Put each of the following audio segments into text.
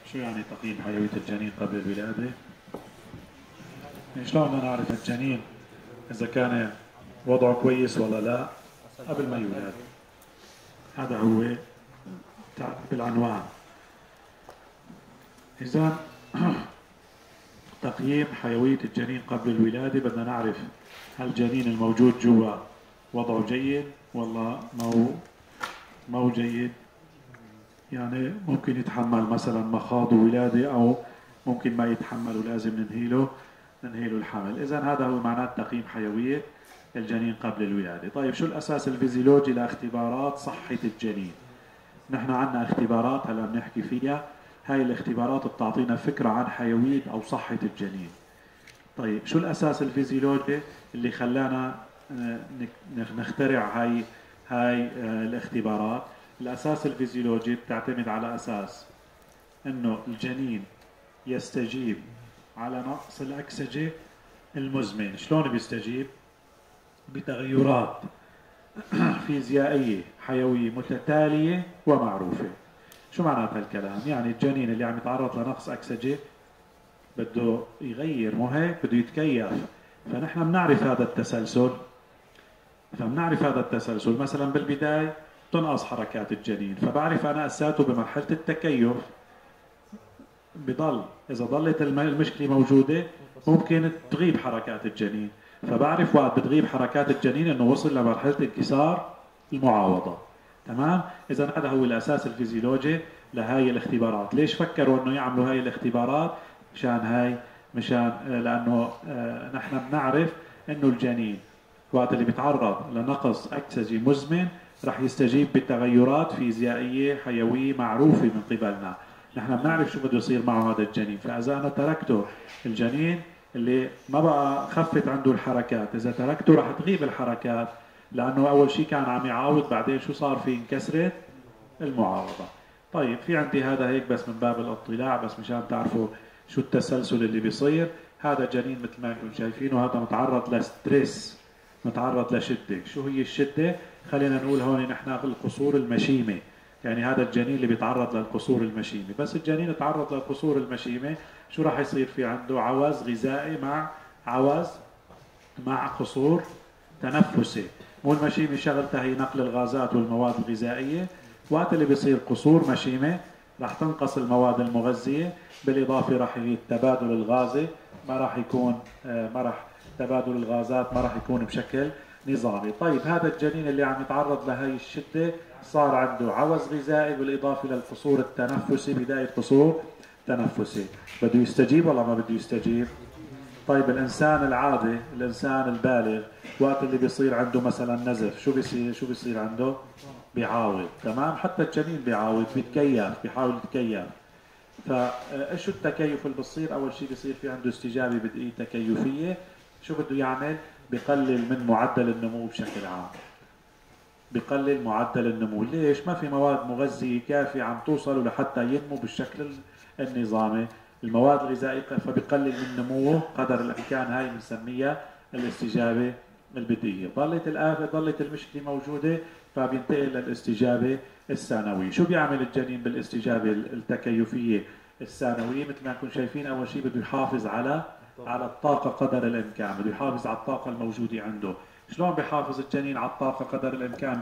شو يعني تقييم حيوية الجنين قبل الولادة؟ شلون بدنا نعرف الجنين إذا كان وضعه كويس ولا لا قبل ما يولد؟ هذا هو بالعنوان. إذا تقييم حيوية الجنين قبل الولادة بدنا نعرف هل الجنين الموجود جوا وضعه جيد ولا مو جيد. يعني ممكن يتحمل مثلا مخاض ولادة أو ممكن ما يتحمل ولازم ننهي له الحمل. إذا هذا هو معناه تقييم حيوية الجنين قبل الولادة. طيب شو الأساس الفيزيولوجي لاختبارات صحة الجنين؟ نحن عندنا اختبارات هلا بنحكي فيها، هاي الاختبارات بتعطينا فكرة عن حيوية أو صحة الجنين. طيب شو الأساس الفيزيولوجي اللي خلانا نخترع هاي الاختبارات؟ الأساس الفيزيولوجي بتعتمد على أساس إنه الجنين يستجيب على نقص الأكسجة المزمن. شلون بيستجيب؟ بتغيرات فيزيائية حيوية متتالية ومعروفة. شو معنات هالكلام؟ يعني الجنين اللي عم يتعرض لنقص أكسجة بده يغير، مو هيك؟ بده يتكيف. فنحن بنعرف هذا التسلسل. مثلا بالبداية تنقص حركات الجنين، فبعرف أنا أساته بمرحلة التكيف بضل، إذا ضلت المشكلة موجودة ممكن تغيب حركات الجنين، فبعرف وقت بتغيب حركات الجنين إنه وصل لمرحلة انكسار المعاوضة. تمام؟ إذا هذا هو الأساس الفيزيولوجي لهاي الاختبارات. ليش فكروا إنه يعملوا هاي الاختبارات؟ لأنه نحن بنعرف إنه الجنين وقت اللي بيتعرض لنقص أكسجة مزمن رح يستجيب بتغيرات فيزيائية حيوية معروفة من قبلنا. نحن بنعرف شو بده يصير معه هذا الجنين. فإذا أنا تركته الجنين اللي ما بقى خفت عنده الحركات، إذا تركته رح تغيب الحركات، لأنه أول شيء كان عم يعاوض، بعدين شو صار فيه؟ انكسرت المعاوضة. طيب في عندي هذا هيك بس من باب الاطلاع، بس مشان تعرفوا شو التسلسل اللي بيصير. هذا جنين مثل ما انتم شايفينه، هذا متعرض لستريس، متعرض لشدة. شو هي الشدة؟ خلينا نقول هون نحن القصور المشيمة. يعني هذا الجنين اللي بيتعرض للقصور المشيمة، بس الجنين تعرض للقصور المشيمة شو راح يصير في عنده؟ عوز غذائي مع قصور تنفسي. مو المشيمة شغلتها هي نقل الغازات والمواد الغذائية. وقت اللي بيصير قصور مشيمة راح تنقص المواد المغذية، بالإضافة راح يجي التبادل الغازي تبادل الغازات ما راح يكون بشكل نظامي. طيب هذا الجنين اللي عم يتعرض لهي الشدة صار عنده عوز غذائي بالإضافة للقصور التنفسي، بداية قصور تنفسي. بده يستجيب ولا ما بده يستجيب؟ طيب الإنسان العادي، الإنسان البالغ، وقت اللي بيصير عنده مثلا نزف شو بيصير عنده؟ بيعاود. تمام؟ حتى الجنين بيعاود، بيتكيف، بيحاول يتكيف. فايش التكيف اللي بصير؟ اول شيء بصير في عنده استجابه بدءيه تكيفيه. شو بده يعمل؟ بقلل من معدل النمو بشكل عام. بقلل معدل النمو. ليش؟ ما في مواد مغذيه كافيه عم توصل لحتى ينمو بالشكل النظامي. المواد الغذائيه فبقلل من نموه قدر الامكان. هاي بنسميها الاستجابه البديهيه. ضلت المشكله موجوده فبينتقل للاستجابه الثانويه. شو بيعمل الجنين بالاستجابه التكيفيه الثانويه؟ مثل ما نكون شايفين، اول شيء بده يحافظ على الطاقه قدر الامكان، بده يحافظ على الطاقه الموجوده عنده. شلون بيحافظ الجنين على الطاقه قدر الامكان؟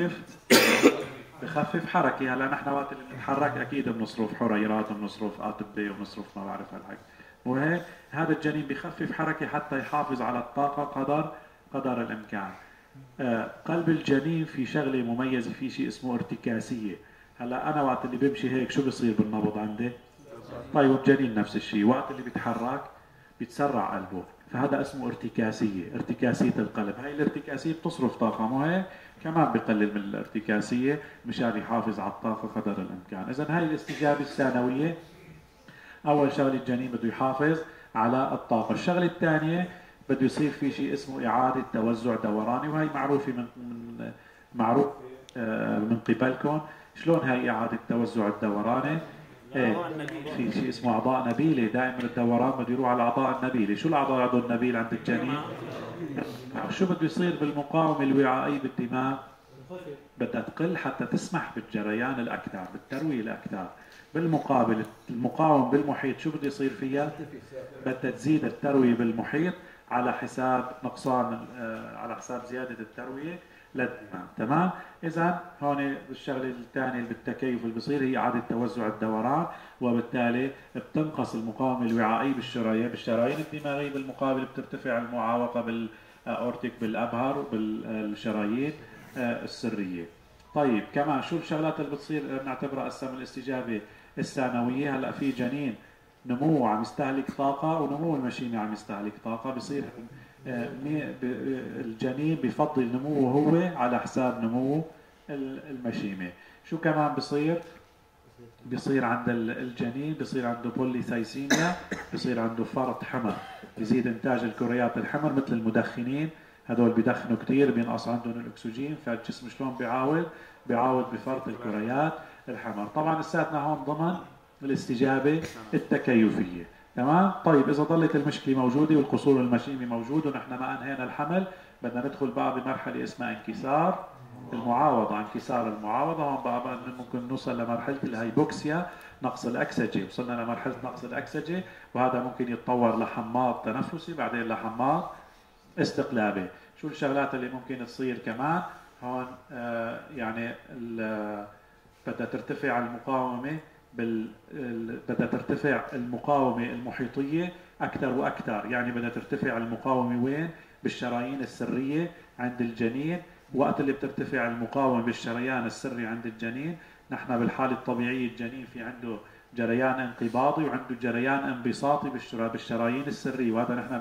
بخفف حركه. هلا نحن وقت اللي بنتحرك اكيد بنصرف حريرات، بنصرف اطباء، وبنصرف ما بعرف هالحكي، وهيك هذا الجنين بخفف حركه حتى يحافظ على الطاقه قدر الامكان. قلب الجنين في شغله مميزه، في شيء اسمه ارتكاسيه. هلا انا وقت اللي بمشي هيك شو بصير بالنبض عندي؟ طيب الجنين نفس الشيء، وقت اللي بيتحرك بيتسرع قلبه، فهذا اسمه ارتكاسيه القلب. هاي الارتكاسيه بتصرف طاقه، مو هيك؟ كمان بقلل من الارتكاسيه مشان يحافظ على الطاقه قدر الامكان. اذا هاي الاستجابه الثانويه اول شغله الجنين بده يحافظ على الطاقه. الشغله الثانيه بده يصير في شيء اسمه اعاده توزع دوراني، وهي معروفه معروف من قبلكم. شلون هاي اعاده توزع الدوراني؟ في شيء اسمه اعضاء نبيله. دائما الدوران بده يروح على الاعضاء النبيله. شو الاعضاء النبيله عند الجنين؟ شو بده يصير بالمقاومه الوعائيه بالدماغ؟ بدها تقل حتى تسمح بالجريان الاكثر، بالترويه الاكثر. بالمقابل المقاوم بالمحيط شو بده يصير فيها؟ بدها تزيد التروية بالمحيط على حساب نقصان على حساب زيادة التروية للدماغ. تمام؟ إذا هون الشغلة الثانية اللي بالتكيف اللي بصير هي إعادة توزع الدوران، وبالتالي بتنقص المقاومة الوعائية بالشرايين الدماغية، بالمقابل بترتفع المعاوقة بالأورتيك بالأبهر وبالشرايين السرية. طيب كمان شو الشغلات اللي بتصير نعتبرها هسه من الاستجابة الثانوية؟ هلا في جنين نموه عم يستهلك طاقة ونمو المشيمة عم يستهلك طاقة، بصير الجنين بفضل نموه هو على حساب نمو المشيمة. شو كمان بصير؟ بصير عند الجنين بصير عنده بوليسايسيميا، بصير عنده فرط حمر، بزيد انتاج الكريات الحمر مثل المدخنين، هدول بيدخنوا كثير بينقص عندهم الاكسجين، فالجسم شلون بيعاود بفرط الكريات الحمر. طبعا لساتنا هون ضمن الاستجابه التكيفيه. تمام؟ طيب اذا ظلت المشكله موجوده والقصور المشيمي موجود ونحن ما انهينا الحمل، بدنا ندخل بقى بمرحله اسمها انكسار المعاوضه. انكسار المعاوضه هون بقى ممكن نوصل لمرحله الهايبوكسيا، نقص الاكسجه. وصلنا لمرحله نقص الاكسجه، وهذا ممكن يتطور لحماض تنفسي، بعدين لحماض استقلابي. شو الشغلات اللي ممكن تصير كمان هون؟ يعني بدها ترتفع المقاومه بدها ترتفع المقاومه المحيطيه اكثر واكثر. يعني بدها ترتفع المقاومه وين؟ بالشرايين السريه عند الجنين. وقت اللي بترتفع المقاومه بالشريان السري عند الجنين، نحن بالحاله الطبيعيه الجنين في عنده جريان انقباضي وعنده جريان انبساطي بالشرايين السريه، وهذا نحن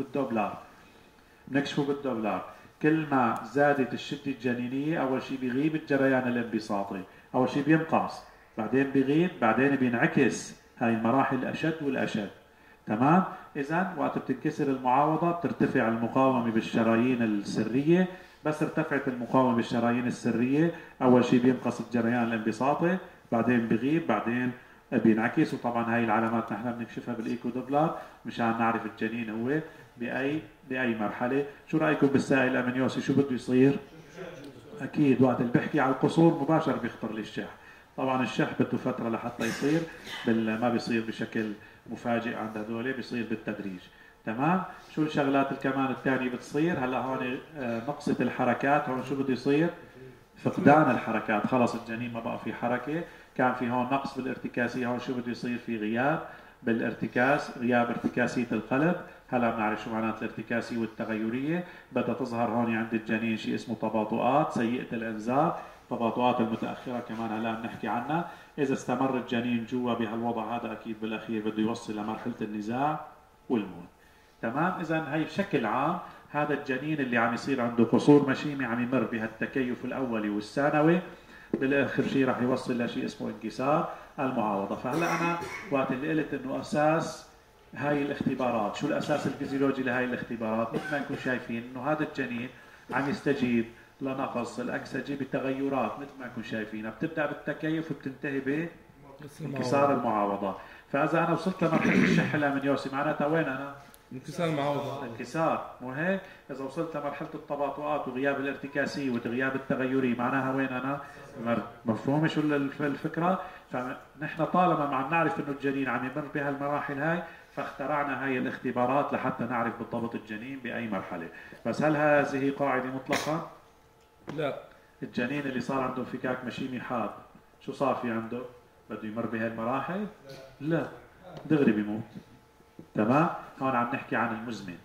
بنكشفه بالدولار. كل ما زادت الشده الجنينيه اول شيء بيغيب الجريان الانبساطي، اول شيء بينقص، بعدين بيغيب، بعدين بينعكس. هاي المراحل الاشد والاشد. تمام؟ اذا وقت بتنكسر المعاوضه بترتفع المقاومه بالشرايين السريه. بس ارتفعت المقاومه بالشرايين السريه، اول شيء بينقص الجريان الانبساطي، بعدين بيغيب، بعدين بينعكس. وطبعا هاي العلامات نحن بنكشفها بالايكو دوبلر مشان نعرف الجنين هو باي مرحله. شو رايكم بالسائل الامنيوسي؟ شو بده يصير؟ اكيد وقت اللي بحكي على القصور مباشر بيخطر لي الشح. طبعا الشح بده فتره لحتى يصير، ما بيصير بشكل مفاجئ عند هذول، بيصير بالتدريج. تمام؟ شو الشغلات كمان الثانيه بتصير؟ هلا هون نقصه الحركات. هون شو بده يصير؟ فقدان الحركات. خلص الجنين ما بقى في حركه. كان في هون نقص بالارتكاسيه، هون شو بده يصير؟ في غياب بالارتكاس، غياب ارتكاسيه القلب. هلا بنعرف شو معنات الارتكاسيه والتغيريه. بدها تظهر هون عند الجنين شيء اسمه تباطؤات سيئه الانذار، تباطؤات المتاخره كمان هلا بنحكي عنها. اذا استمر الجنين جوا بهالوضع هذا اكيد بالاخير بده يوصل لمرحله النزاع والموت. تمام؟ اذا هي بشكل عام هذا الجنين اللي عم يصير عنده قصور مشيمي عم يمر بهالتكيف الاولي والثانوي، بالاخر شيء راح يوصل لشيء اسمه انكسار المعاوضه. فهلا انا وقت اللي قلت انه اساس هاي الاختبارات، شو الاساس الفيزيولوجي لهاي الاختبارات؟ مثل ما نكون شايفين انه هذا الجنين عم يستجيب لنقص الاكسجه بتغيرات مثل ما نكون شايفينها، بتبدا بالتكيف وبتنتهي بانكسار المعاوضه. فاذا انا وصلت لمرحله الشح الامنيوسي معناتها وين انا؟ انكسار المعوضة. انكسار، مو هيك؟ إذا وصلت لمرحلة التباطؤات وغياب الارتكاسية وغياب التغيري معناها وين أنا؟ مفهوم شو الفكرة؟ فنحن طالما ما عم نعرف إنه الجنين عم يمر بهالمراحل هاي، فاخترعنا هاي الاختبارات لحتى نعرف بالضبط الجنين بأي مرحلة. بس هل هذه قاعدة مطلقة؟ لا. الجنين اللي صار عنده انفكاك مشيمي حاد شو صار في عنده؟ بده يمر بهالمراحل؟ لا، دغري بيموت. تمام؟ هون عم نحكي عن المزمن،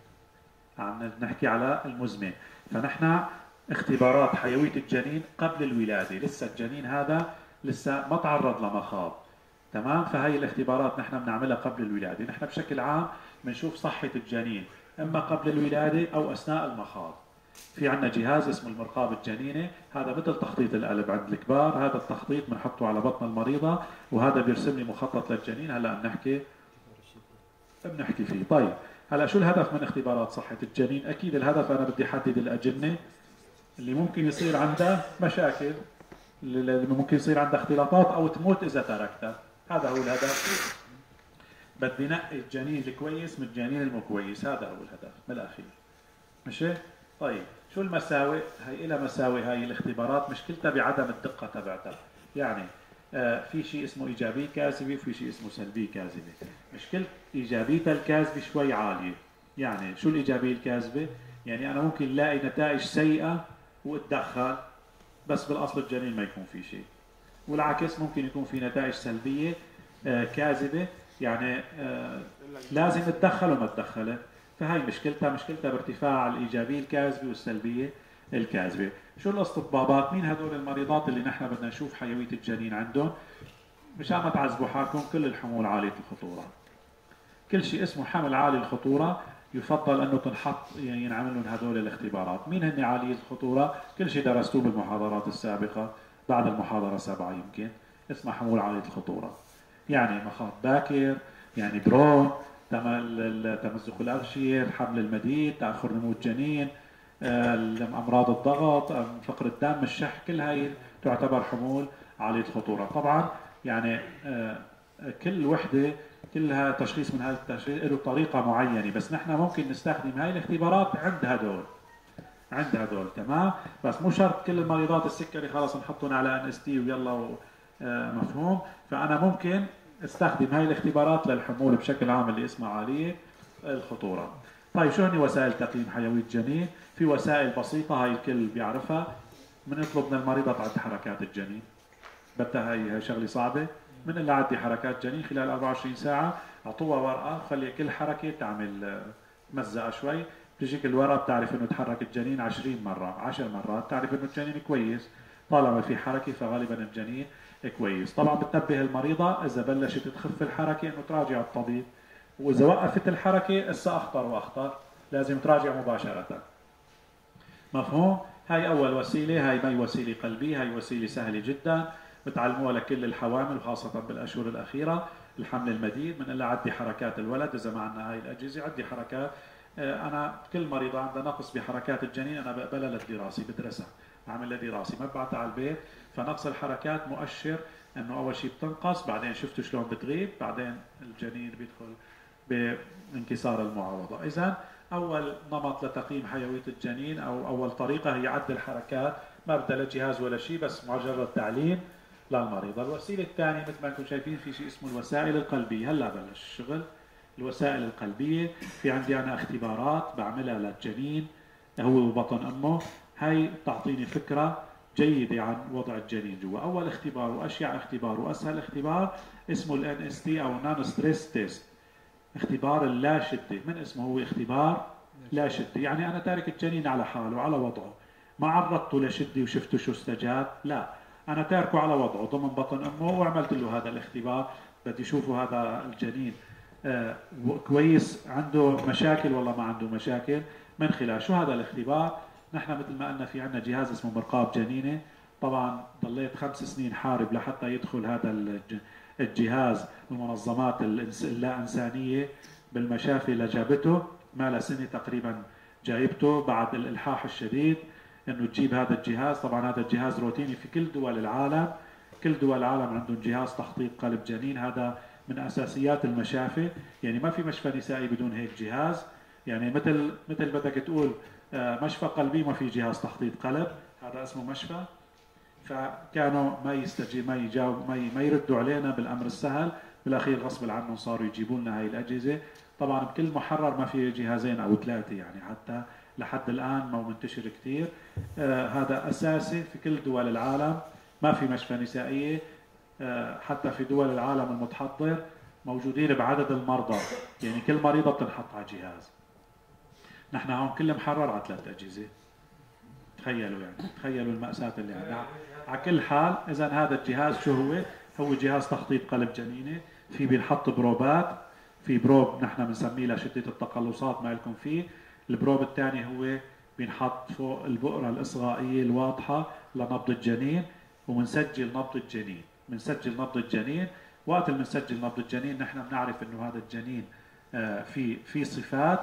عم نحكي على المزمن. فنحن اختبارات حيوية الجنين قبل الولادة، لسه الجنين هذا لسه ما تعرض لمخاض. تمام؟ فهي الاختبارات نحن بنعملها قبل الولادة. نحن بشكل عام بنشوف صحة الجنين اما قبل الولادة او اثناء المخاض. في عندنا جهاز اسمه المرقاب الجنيني، هذا مثل تخطيط القلب عند الكبار. هذا التخطيط بنحطه على بطن المريضة وهذا بيرسم لي مخطط للجنين. هلا بنحكي فيه. طيب هلا شو الهدف من اختبارات صحة الجنين؟ أكيد الهدف أنا بدي أحدد الأجنة اللي ممكن يصير عندها مشاكل، اللي ممكن يصير عندها اختلاطات أو تموت إذا تركتها. هذا هو الهدف. بدي نقي الجنين الكويس من الجنين المكويس، هذا هو الهدف من الأخير. ماشي؟ طيب شو المساوئ؟ هي إلها مساوئ هاي الاختبارات، مشكلتها بعدم الدقة تبعتها. يعني في شيء اسمه ايجابيه كاذبه وفي شيء اسمه سلبيه كاذبه. مشكله ايجابيتها الكاذبه شوي عاليه. يعني شو الايجابيه الكاذبه؟ يعني انا ممكن الاقي نتائج سيئه واتدخل، بس بالاصل الجنين ما يكون في شيء. والعكس ممكن يكون في نتائج سلبيه كاذبه، يعني لازم اتدخل وما اتدخلت. فهي مشكلتها بارتفاع الايجابيه الكاذبه والسلبيه الكاذبه. شو الاستطبابات؟ مين هدول المريضات اللي نحن بدنا نشوف حيويه الجنين عندهم؟ مشان ما تعذبوا حالكم، كل الحمول عاليه الخطوره. كل شيء اسمه حمل عالي الخطوره يفضل انه تنحط يعني ينعمل لهم هدول الاختبارات. مين هن عالي الخطوره؟ كل شيء درستوه بالمحاضرات السابقه، بعد المحاضره 7 يمكن، اسمها حمول عاليه الخطوره. يعني مخاط باكر، يعني برون، تمزق الاغشيه، الحمل المديد، تاخر نمو الجنين، امراض الضغط، فقر الدم، الشح، كل هاي تعتبر حمول عاليه الخطوره. طبعا يعني كل وحده كلها تشخيص من هذا التشخيص له طريقه معينه، بس نحن ممكن نستخدم هاي الاختبارات عند هدول تمام. بس مو شرط كل المريضات السكري خلاص نحطهم على ان اس تي ويلا مفهوم. فانا ممكن استخدم هاي الاختبارات للحمول بشكل عام اللي اسمها عاليه الخطوره. طيب شو هن وسائل تقييم حيويه الجنين؟ في وسائل بسيطه هاي الكل بيعرفها. بنطلب من المريضه تعد حركات الجنين، بدها هي شغله صعبه، بنقول لها عدي حركات جنين خلال 24 ساعه، اعطوها ورقه خلي كل حركه تعمل مزقه شوي، بتجيك الورقه بتعرف انه تحرك الجنين 20 مره، 10 مرات، تعرف انه الجنين كويس، طالما في حركه فغالبا الجنين كويس. طبعا بتنبه المريضه اذا بلشت تخف الحركه انه تراجع الطبيب، واذا وقفت الحركه هسه اخطر واخطر، لازم تراجع مباشره. مفهوم؟ هاي اول وسيله، هاي ما هي وسيله قلبيه، هاي وسيله سهله جدا بتعلموها لكل الحوامل وخاصه بالاشهر الاخيره. الحمل المديد بنقول لها عدي حركات الولد، اذا ما عندنا هاي الاجهزه عدي حركات. انا كل مريضه عندها نقص بحركات الجنين انا بقبلها للدراسه، بدرسها، بعمل لها دراسه، ما ببعتها على البيت. فنقص الحركات مؤشر انه اول شيء بتنقص، بعدين شفتوا شلون بتغيب، بعدين الجنين بيدخل بانكسار المعوضه. اذا اول نمط لتقييم حيويه الجنين او اول طريقه هي عد الحركات، ما بدها لا جهاز ولا شيء، بس مجرد تعليم للمريضه. الوسيله الثانيه مثل ما انتم شايفين في شيء اسمه الوسائل القلبيه. هلا بلش الشغل. الوسائل القلبيه في عندي انا اختبارات بعملها للجنين هو ببطن امه، هاي تعطيني فكره جيده عن وضع الجنين جوا. اول اختبار واشيع اختبار واسهل اختبار اسمه الان اس تي او نون ستريس تيست، اختبار اللا شده. من اسمه هو اختبار لا شده، يعني انا تارك الجنين على حاله على وضعه، ما عرضته لشده وشفته شو استجاب، لا، انا تاركه على وضعه ضمن بطن امه وعملت له هذا الاختبار. بدي اشوفه هذا الجنين كويس، عنده مشاكل ولا ما عنده مشاكل. من خلال شو هذا الاختبار؟ نحن مثل ما قلنا في عندنا جهاز اسمه مرقاب جنينه. طبعا ضليت 5 سنين حارب لحتى يدخل هذا الجهاز المنظمات اللا انسانيه بالمشافي لجابته، ما له سنه تقريبا جايبته بعد الالحاح الشديد انه تجيب هذا الجهاز. طبعا هذا الجهاز روتيني في كل دول العالم، كل دول العالم عندهم جهاز تخطيط قلب جنين، هذا من اساسيات المشافي، يعني ما في مشفى نسائي بدون هيك جهاز. يعني مثل بدك تقول مشفى قلبي ما في جهاز تخطيط قلب، هذا اسمه مشفى. فكانوا ما يستجيب، ما يجاوب، ما يردوا علينا بالامر السهل، بالاخير غصب عنهم صاروا يجيبوا لنا هاي الاجهزه. طبعا بكل محرر ما في جهازين او 3، يعني حتى لحد الان ما هو منتشر كثير. هذا اساسي في كل دول العالم، ما في مشفى نسائيه حتى في دول العالم المتحضر موجودين بعدد المرضى، يعني كل مريضه بتنحط على جهاز. نحن هون كل محرر على 3 اجهزه. تخيلوا يعني، تخيلوا المأساة اللي عندنا. على كل حال اذا هذا الجهاز شو هو؟ هو جهاز تخطيط قلب جنينه، في بينحط بروبات، في بروب نحن بنسميه لشده التقلصات ما لكم فيه. البروب الثاني هو بينحط فوق البؤره الاصغائيه الواضحه لنبض الجنين، وبنسجل نبض الجنين. بنسجل نبض الجنين، وقت اللي بنسجل نبض الجنين نحن بنعرف انه هذا الجنين في صفات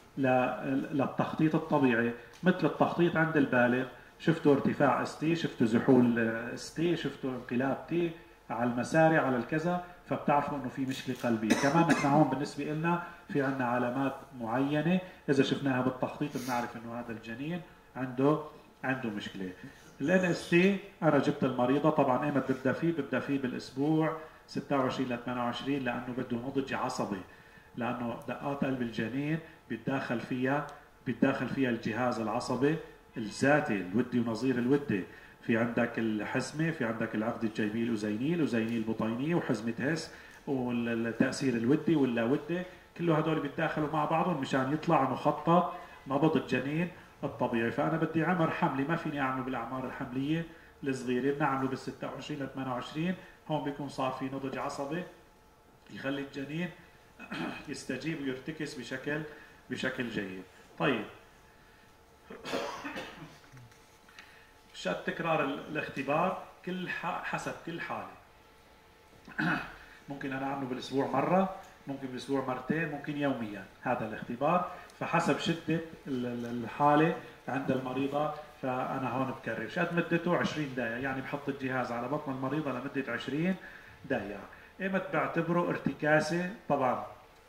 للتخطيط الطبيعي، مثل التخطيط عند البالغ. شفتوا ارتفاع اس تي، شفتوا زحول اس تي، شفتوا انقلاب تي على المسارع على الكذا، فبتعرفوا انه في مشكله قلبيه. كمان نحن هون بالنسبه لنا في عندنا علامات معينه اذا شفناها بالتخطيط بنعرف انه هذا الجنين عنده مشكله. الان اس تي انا جبت المريضه، طبعا ايمت ببدا فيه؟ ببدا فيه بالاسبوع 26 ل 28 لانه بده نضج عصبي، لانه دقات قلب الجنين بيتداخل فيها الجهاز العصبي الذاتي الودي ونظير الودي. في عندك الحزمه، في عندك العقد الجيبي الاذيني، الاذيني البطينيه، وحزمه هس، والتاثير الودي واللاودي، كله هدول بيتداخلوا مع بعضهم مشان يطلع مخطط نبض الجنين الطبيعي. فانا بدي عمر حملي، ما فيني اعمله بالاعمار الحمليه الصغيره، بنعمله بال 26 ل 28. هون بيكون صار في نضج عصبي يخلي الجنين يستجيب ويرتكز بشكل جيد. طيب شرط تكرار الاختبار حسب كل حاله. ممكن انا اعمله بالاسبوع مره، ممكن بالاسبوع مرتين، ممكن يوميا هذا الاختبار، فحسب شده الحاله عند المريضه. فانا هون بكرر قد مدته 20 دقيقه، يعني بحط الجهاز على بطن المريضه لمده 20 دقيقه. ايمت بعتبره ارتكاسي؟ طبعا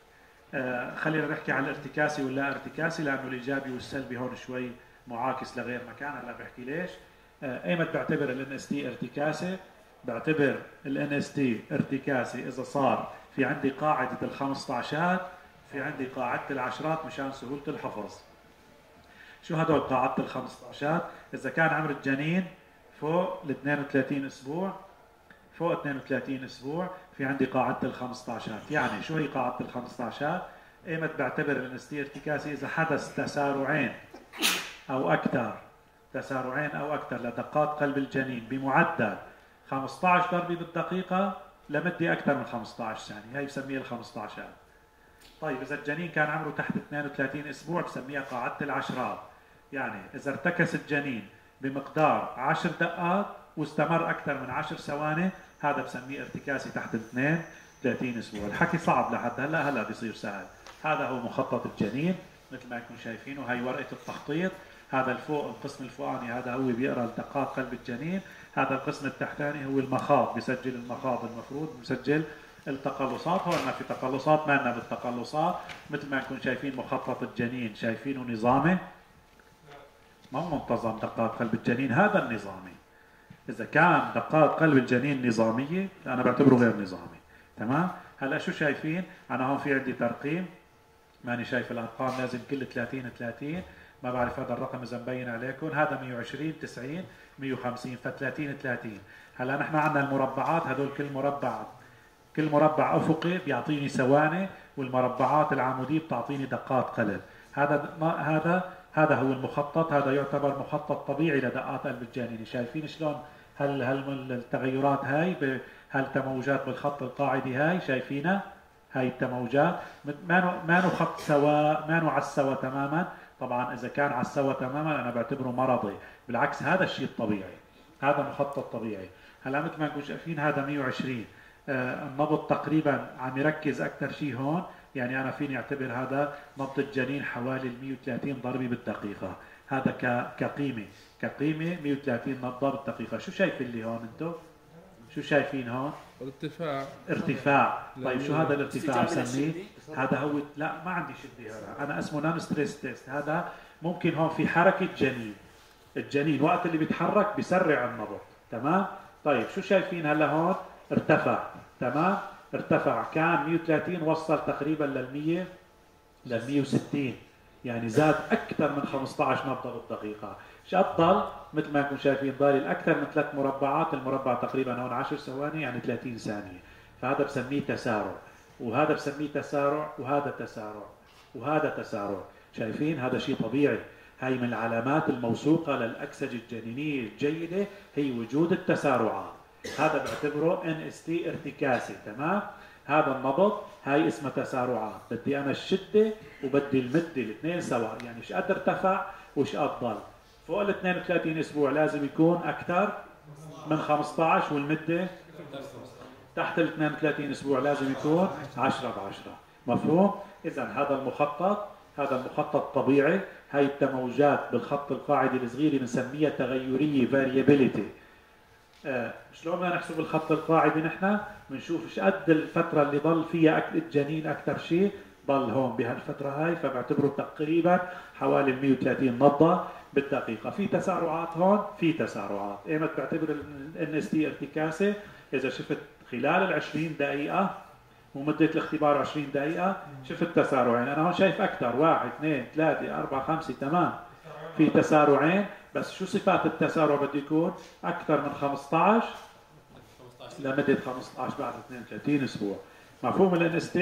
خلينا نحكي عن الارتكاسي واللا ارتكاسي، لانه الايجابي والسلبي هون شوي معاكس لغير مكان. هلا بحكي ليش. ايمت بعتبر الان اس تي ارتكاسي؟ بعتبر الان اس تي ارتكاسي اذا صار في عندي قاعده ال15، في عندي قاعده العشرات مشان سهوله الحفظ. شو هدول قاعده ال15؟ اذا كان عمر الجنين فوق ال 32 اسبوع، فوق 32 اسبوع في عندي قاعده ال15. يعني شو هي قاعده ال15؟ ايمت بعتبر الان اس تي ارتكاسي اذا حدث تسارعين او اكثر لدقات قلب الجنين بمعدل 15 ضربه بالدقيقه لمده اكثر من 15 ثانيه، هي بسميها ال15. طيب اذا الجنين كان عمره تحت 32 اسبوع بسميها قاعده العشرات. يعني اذا ارتكس الجنين بمقدار 10 دقات واستمر اكثر من 10 ثواني، هذا بسميه ارتكاسي تحت 32 اسبوع. الحكي صعب لحد هلا بيصير سهل. هذا هو مخطط الجنين مثل ما انتم شايفينه، هي ورقه التخطيط. هذا الفوق القسم الفوقاني هذا هو بيقرا دقات قلب الجنين، هذا القسم التحتاني هو المخاض، بيسجل المخاض، المفروض بيسجل التقلصات. هون ما في تقلصات، ما لنا بالتقلصات. مثل ما انكم شايفين مخطط الجنين، شايفينه نظامي، ما منتظم دقات قلب الجنين، هذا النظامي. اذا كان دقات قلب الجنين نظاميه انا بعتبره غير نظامي. تمام. هلا شو شايفين؟ انا هون في عندي ترقيم، ماني شايف الارقام، لازم كل 30 30. ما بعرف هذا الرقم اذا مبين عليكم، هذا 120 90 150، ف 30 30. هلا نحن عندنا المربعات، هذول كل مربع افقي بيعطيني ثواني، والمربعات العموديه بتعطيني دقات قلب. هذا هو المخطط، هذا يعتبر مخطط طبيعي لدقات قلب الجنين. شايفين شلون هل التغيرات هاي هالتموجات بالخط القاعدي هاي شايفينها؟ هاي التموجات ما خط سواء، ما على السوا تماما. طبعا اذا كان على السوا تماما انا بعتبره مرضي، بالعكس هذا الشيء الطبيعي، هذا مخطط طبيعي. هلا مثل ما نكون شايفين هذا 120، النبض تقريبا عم يركز اكثر شيء هون، يعني انا فيني اعتبر هذا نبض الجنين حوالي 130 ضربه بالدقيقه. هذا كقيمه 130 نبضه بالدقيقه. شو شايفين اللي هون انتم؟ شو شايفين هون؟ ارتفاع. طيب شو هذا الارتفاع بسميه؟ هذا هو، لا ما عندي شده، انا اسمه نون ستريس تيست. هذا ممكن هون في حركه الجنين وقت اللي بيتحرك بيسرع النبض. تمام. طيب شو شايفين هلا هون؟ ارتفع. تمام. ارتفع، كان 130 وصل تقريبا لل 160، يعني زاد اكثر من 15 نبضه بالدقيقه. شو ضل؟ مثل ما انتم شايفين ضل الاكثر من 3 مربعات، المربع تقريبا هون 10 ثواني يعني 30 ثانيه. فهذا بسميه تسارع، وهذا بسميه تسارع، وهذا تسارع، وهذا تسارع. شايفين؟ هذا شيء طبيعي. هي من العلامات الموثوقه للاكسجه الجنينيه الجيده هي وجود التسارعات. هذا بعتبره NST ارتكاسي. تمام. هذا النبض هاي اسمها تسارعات. بدي انا الشده وبدي المده الاثنين سوا، يعني ايش قد ارتفع وايش قد ضل. فوق ال 32 اسبوع لازم يكون اكثر من 15، والمده تحت ال 32 اسبوع لازم يكون 10 ب10. مفهوم؟ اذا هذا المخطط طبيعي. هاي التموجات بالخط القاعدي الصغير بنسميها تغيريه variability. شلون بدنا نحسب الخط القاعدي؟ نحن بنشوف ايش قد الفتره اللي ضل فيها الجنين اكثر شيء ضل هون بهالفتره هاي، فبعتبره تقريبا حوالي 130 نبضه. بالدقيقة. في تسارعات هون، في تسارعات. ايمت بعتبر NST ارتكاسة؟ إذا شفت خلال 20 دقيقة ومدة الاختبار 20 دقيقة شفت تسارعين. أنا هون شايف أكثر، 1 2 3 4 5 تمام، في تسارعين. بس شو صفات التسارع؟ بده يكون أكثر من 15 لمدة 15 بعد 32 أسبوع. مفهوم NST؟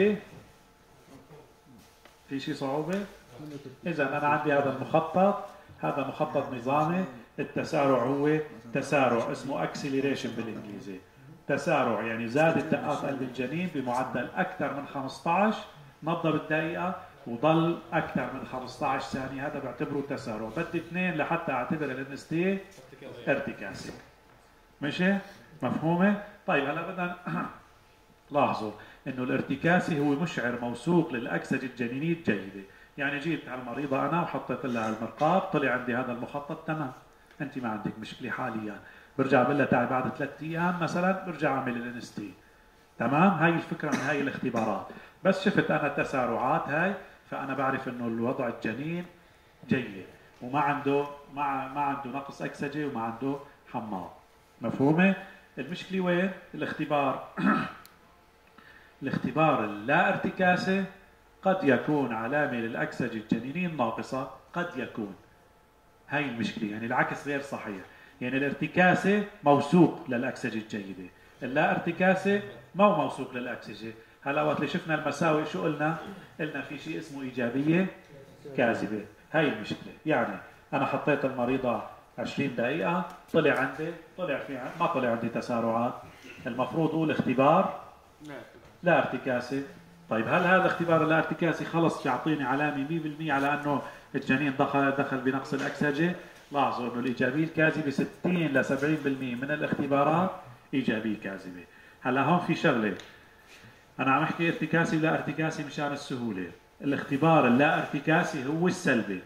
في شيء صعوبة؟ إذا أنا عندي هذا المخطط، هذا مخطط نظامي. التسارع هو تسارع اسمه اكسلريشن بالإنجليزي. تسارع يعني زادت دقات قلب الجنين بمعدل أكثر من 15 نبضة بالدقيقة وضل أكثر من 15 ثانية. هذا بعتبره تسارع. بدي 2 لحتى أعتبر NST ارتكاسي. ماشي؟ مفهومة؟ طيب هلا بدنا لاحظوا انه الارتكاسي هو مشعر موثوق للاكسجه الجنينيه الجيده. يعني جبت على المريضه انا وحطيت لها المرقاب، طلع عندي هذا المخطط تمام، انت ما عندك مشكله حاليا. برجع بقول لها تعي بعد 3 ايام مثلا برجع اعمل NST. تمام؟ هاي الفكره من هاي الاختبارات. بس شفت انا التسارعات هاي فانا بعرف انه الوضع الجنين جيد وما عنده ما عنده نقص اكسجه وما عنده حماض. مفهومه؟ المشكله وين؟ الاختبار الاختبار اللا ارتكاسي قد يكون علامة للأكسجة الجنينية الناقصة، قد يكون. هاي المشكلة، يعني العكس غير صحيح. يعني الارتكاسي موثوق للأكسجة الجيدة، اللا ارتكاسي ما هو موثوق للأكسجة. هلا وقت اللي شفنا المساوئ شو قلنا؟ قلنا في شيء اسمه إيجابية كاذبة. هاي المشكلة. يعني أنا حطيت المريضة 20 دقيقة طلع عندي ما طلع عندي تسارعات. المفروض أقول اختبار لا ارتكاسي. طيب هل هذا الاختبار اللا ارتكاسي خلص يعطيني علامه 100% على انه الجنين دخل بنقص الاكسجه؟ لاحظوا انه الايجابيه الكاذبه 60 ل 70% من الاختبارات ايجابيه كاذبه. هلا هون في شغله، انا عم احكي ارتكاسي ولا ارتكاسي مشان السهوله. الاختبار اللا ارتكاسي هو السلبي.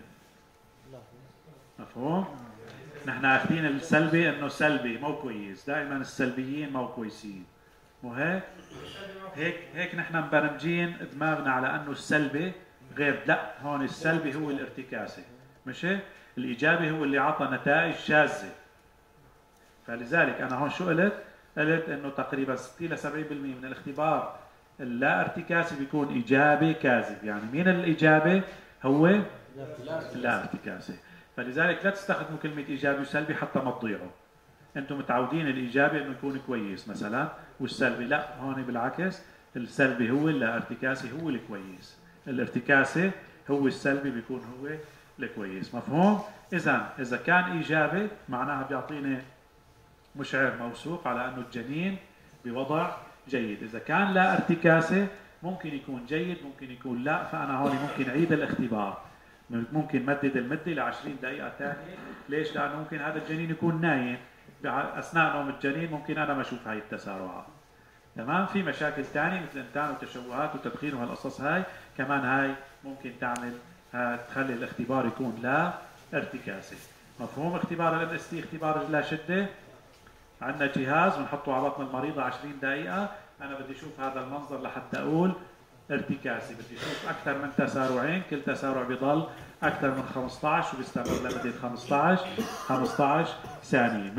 مفهوم؟ نحن اخذين السلبي انه سلبي مو كويس، دائما السلبيين مو كويسين. مو هيك نحن مبرمجين دماغنا على انه السلبي غير. لا، هون السلبي هو الارتكاسي، ماشي؟ الايجابي هو اللي عطى نتائج شاذه. فلذلك انا هون شو قلت؟ قلت انه تقريبا 60 ل 70% من الاختبار اللا ارتكاسي بيكون ايجابي كاذب. يعني مين الايجابي؟ هو اللا ارتكاسي. فلذلك لا تستخدموا كلمه ايجابي وسلبي حتى ما تضيعوا. انتم متعودين الايجابي انه يكون كويس مثلا والسلبي لا، هون بالعكس. السلبي هو اللا ارتكاسي هو الكويس، الارتكاسي هو السلبي بيكون هو الكويس. مفهوم؟ اذا كان ايجابي معناها بيعطيني مشعر موثوق على انه الجنين بوضع جيد. اذا كان لا ارتكاسي ممكن يكون جيد ممكن يكون لا، فانا هون ممكن اعيد الاختبار، ممكن مدد المده ل 20 دقيقه ثانيه. ليش؟ لانه ممكن هذا الجنين يكون نايم اثناء نوم الجنين، ممكن انا ما اشوف هاي التسارعات. تمام؟ في مشاكل ثانيه مثل انتان وتشوهات وتدخين وهالقصص هاي كمان، هاي ممكن تعمل تخلي الاختبار يكون لا ارتكاسي. مفهوم؟ اختبار NST اختبار لا شده. عندنا جهاز بنحطه على بطن المريضه 20 دقيقه. انا بدي اشوف هذا المنظر لحتى اقول ارتكاسي. بدي اشوف اكثر من تسارعين، كل تسارع بضل اكثر من 15 وبيستمر لمده 15 ثانيه.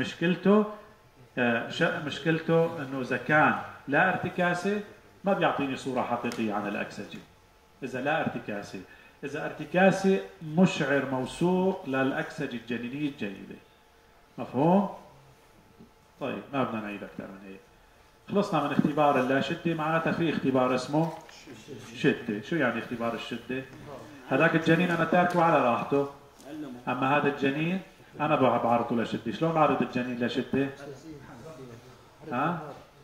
مشكلته انه اذا كان لا ارتكاسي ما بيعطيني صوره حقيقيه عن الاكسجه. اذا لا ارتكاسي، اذا ارتكاسي مشعر موثوق للاكسجه الجنينيه الجيده. مفهوم؟ طيب ما بدنا نعيد اكثر من هيك. خلصنا من اختبار اللا شده، معناتها في اختبار اسمه شده. شو يعني اختبار الشده؟ هذاك الجنين انا تاركه على راحته، اما هذا الجنين انا بعرضه لشده. شلون بعرض الجنين لشده؟ ها؟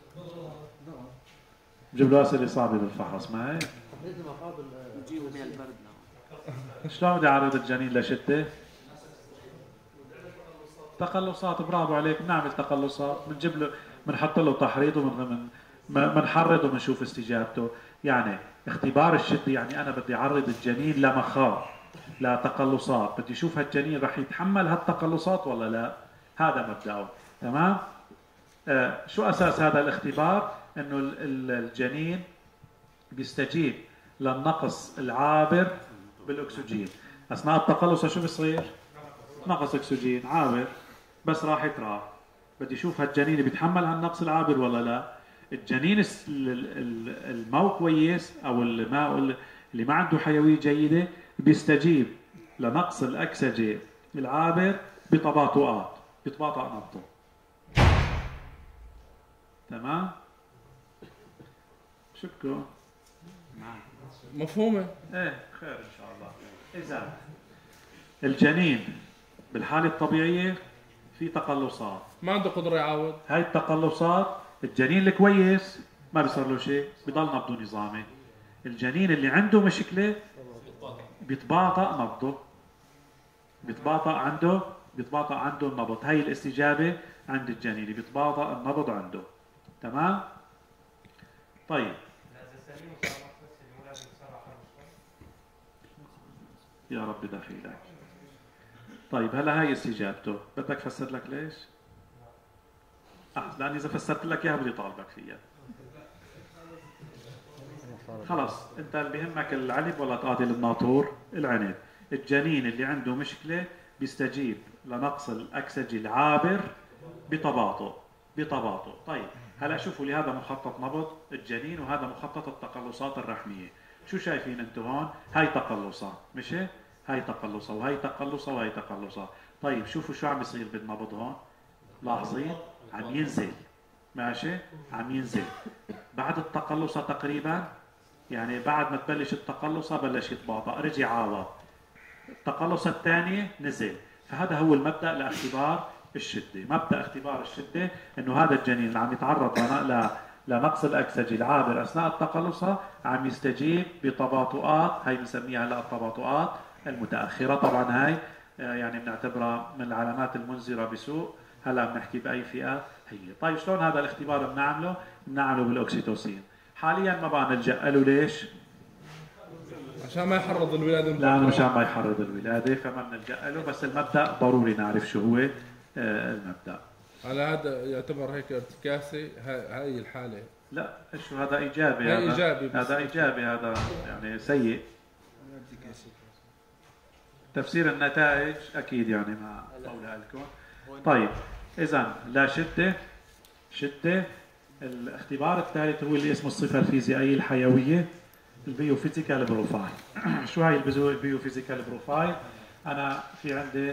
بجيب له اسئله صعبه بالفحص، ما هيك؟ شلون بدي اعرض الجنين لشده؟ تقلصات. برافو عليك، بنعمل تقلصات، بنجيب له بنحط له تحريض وبنحرض وبنشوف استجابته. يعني اختبار الشده يعني انا بدي اعرض الجنين لمخاض، لتقلصات، بدي اشوف هالجنين رح يتحمل هالتقلصات ولا لا. هذا مبدأه. تمام؟ شو اساس هذا الاختبار؟ انه الجنين بيستجيب للنقص العابر بالاكسجين. اثناء التقلص شو بيصير؟ نقص اكسجين عابر بس راح يتراح. بدي اشوف هالجنين بيتحمل هالنقص العابر ولا لا. الجنين المو كويس او الماء اللي ما عنده حيويه جيده بيستجيب لنقص الاكسجه العابر بتباطؤات، بيتباطأ نبضه. تمام؟ شكرا. مفهومة؟ ايه خير ان شاء الله. اذا الجنين بالحاله الطبيعيه في تقلصات، ما عنده قدرة يعاود. هاي التقلصات الجنين الكويس ما بيصير له شيء، بضل نبضه نظامي. الجنين اللي عنده مشكله بيتباطأ نبضه، بيتباطأ عنده النبض. هاي الاستجابه عند الجنين، بيتباطأ النبض عنده. تمام؟ طيب يا رب دخيلك. طيب هلا هاي استجابته، بدك فسر لك ليش؟ لأن إذا فسرت لك إياها بدي طالبك فيها. خلص أنت اللي بيهمك العنب ولا تقاتل الناطور؟ العنب. الجنين اللي عنده مشكلة بيستجيب لنقص الأكسجة العابر بتباطؤ. طيب هلا شوفوا لي، هذا مخطط نبض الجنين وهذا مخطط التقلصات الرحمية. شو شايفين انتم هون؟ هاي تقلصات، مش هيك؟ هاي تقلصة وهي تقلصة وهي تقلصة. طيب شوفوا شو عم يصير بالنبض هون. لاحظين؟ عم ينزل. ماشي؟ عم ينزل. بعد التقلصة تقريبا، يعني بعد ما تبلش التقلصة بلش يتباطأ، رجع عاود. التقلصة الثانية نزل. فهذا هو المبدأ لاختبار الشدة. مبدأ اختبار الشدة انه هذا الجنين اللي عم يتعرض لنقص الأكسجة العابر أثناء التقلصة عم يستجيب بتباطؤات، هي بنسميها هلا التباطؤات المتأخرة. طبعا هاي يعني بنعتبرها من العلامات المنذرة بسوء. هلا بنحكي بأي فئة هي. طيب شلون هذا الاختبار بنعمله؟ بنعمله بالأكسيتوسين. حاليا ما بقى نلجأ له. ليش؟ عشان ما يحرض الولادة. لأنه مشان ما يحرض الولادة فما بنلجأ له، بس المبدأ ضروري نعرف شو هو المبدأ. على هذا يعتبر هيك ارتكاسي هاي الحالة. لا شو هذا إيجابي. هذا إيجابي. هذا إيجابي، هذا يعني سيء. تفسير النتائج أكيد يعني ما قولها لكم. طيب إذا لا شدة. الاختبار الثالث هو اللي اسمه الصفة الفيزيائية الحيوية، البيوفيزيكال بروفايل. شو هاي البيوفيزيكال بروفايل؟ أنا في عندي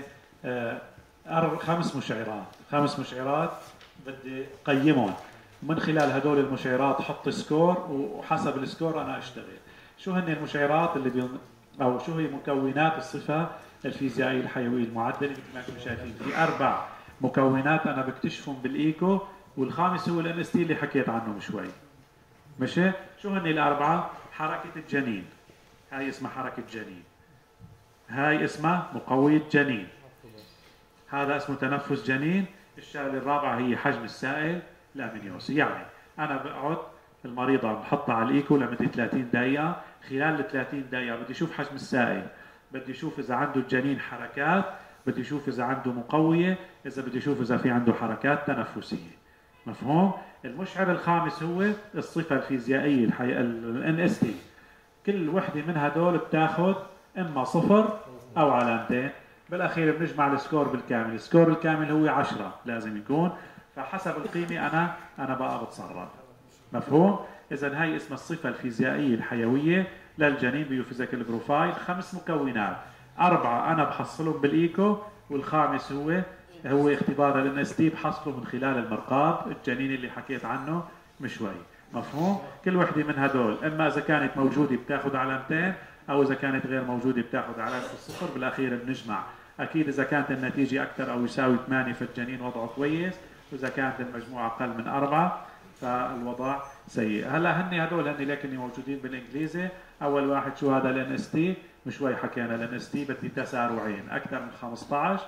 5 مشعرات بدي قيمهم. من خلال هدول المشعرات حط سكور، وحسب السكور أنا أشتغل. شو هن المشعرات أو شو هي مكونات الصفة الفيزيائية الحيوية المعدلة؟ مثل ما انتم شايفين في 4 مكونات أنا بكتشفهم بالإيكو، والخامس هو الNST اللي حكيت عنه من شوي. ماشي؟ شو هن ال4؟ حركة الجنين، هاي اسمها حركة جنين، هاي اسمها مقوية جنين، هذا اسمه تنفس جنين. الشغلة الرابعة هي حجم السائل الأمنيوسي. يعني أنا بقعد المريضة بحطها على الإيكو لمدة 30 دقيقة. خلال ال 30 دقيقة بدي أشوف حجم السائل، بدي أشوف إذا عنده الجنين حركات، بدي أشوف إذا عنده مقوية، إذا بدي أشوف إذا في عنده حركات تنفسية. مفهوم؟ المشعر الخامس هو الصفة الفيزيائية الNST. كل وحدة من هدول بتاخذ إما 0 أو علامتين. بالأخير بنجمع السكور بالكامل. السكور الكامل هو 10 لازم يكون. فحسب القيمة أنا بقى بتصرف. مفهوم؟ إذا هاي اسمها الصفة الفيزيائية الحيوية للجنين بيوفيزيكال بروفايل. 5 مكونات، 4 أنا بحصلهم بالإيكو، والخامس هو اختبار الNST بحصله من خلال المرقاط الجنين اللي حكيت عنه من شوي. مفهوم؟ كل وحدة من هدول إما إذا كانت موجودة بتاخذ علامتين، أو إذا كانت غير موجودة بتاخذ علامة الصفر. بالأخير بنجمع. أكيد إذا كانت النتيجة أكثر أو يساوي 8 فالجنين وضعه كويس، وإذا كانت المجموعة أقل من 4 فالوضع سيء. هلا هدول لكن موجودين بالإنجليزي. أول واحد شو هذا الNST؟ مشوي حكينا الNST بدي تسارعين أكثر من 15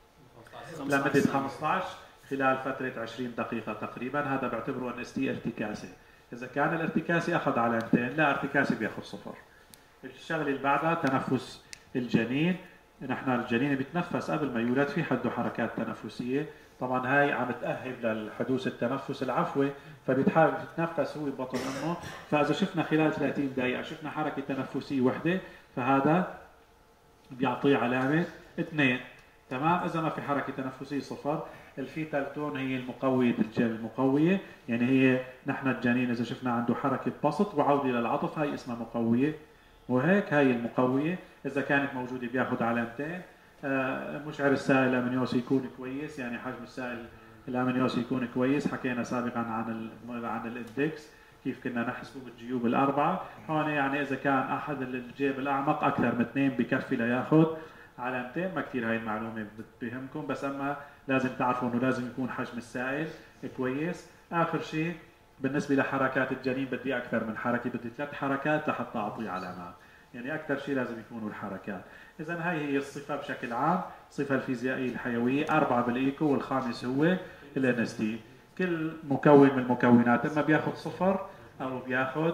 لمدة 15 خلال فترة 20 دقيقة تقريبا. هذا بعتبره NST ارتكاسي. إذا كان الارتكاسي أخذ علامتين، لا ارتكاسي بياخذ 0. الشغله اللي بعدها تنفس الجنين. نحن الجنين بيتنفس قبل ما يولد، في حده حركات تنفسيه. طبعا هاي عم تأهب للحدوث التنفس العفوي، فبيتحاول يتنفس هو ببطن امه. فاذا شفنا خلال 30 دقيقه شفنا حركه تنفسيه وحده، فهذا بيعطيه علامه 2. تمام. اذا ما في حركه تنفسيه صفر. الفيتال تون هي المقويه المقويه، يعني هي نحن الجنين اذا شفنا عنده حركه بسط وعوده للعطف هاي اسمها مقويه، وهيك هاي المقويه. اذا كانت موجوده بياخذ علامتين. مشعر السائل الامنيوس يكون كويس، يعني حجم السائل الامنيوس يكون كويس. حكينا سابقا عن الاندكس كيف كنا نحسبه بالجيوب الاربعه. هون يعني اذا كان احد الجيب الاعمق اكثر من اثنين بكفي لياخذ علامتين. ما كثير هاي المعلومه بتهمكم، بس اما لازم تعرفوا انه لازم يكون حجم السائل كويس. اخر شيء بالنسبه لحركات الجنين بدي اكثر من حركه، بدي 3 حركات لحتى اعطي علامات، يعني اكثر شيء لازم يكونوا الحركات. اذا هاي هي الصفه بشكل عام، الصفه الفيزيائيه الحيويه، 4 بالايكو والخامس هو الان اس تي. كل مكون من المكونات اما بياخذ صفر او بياخذ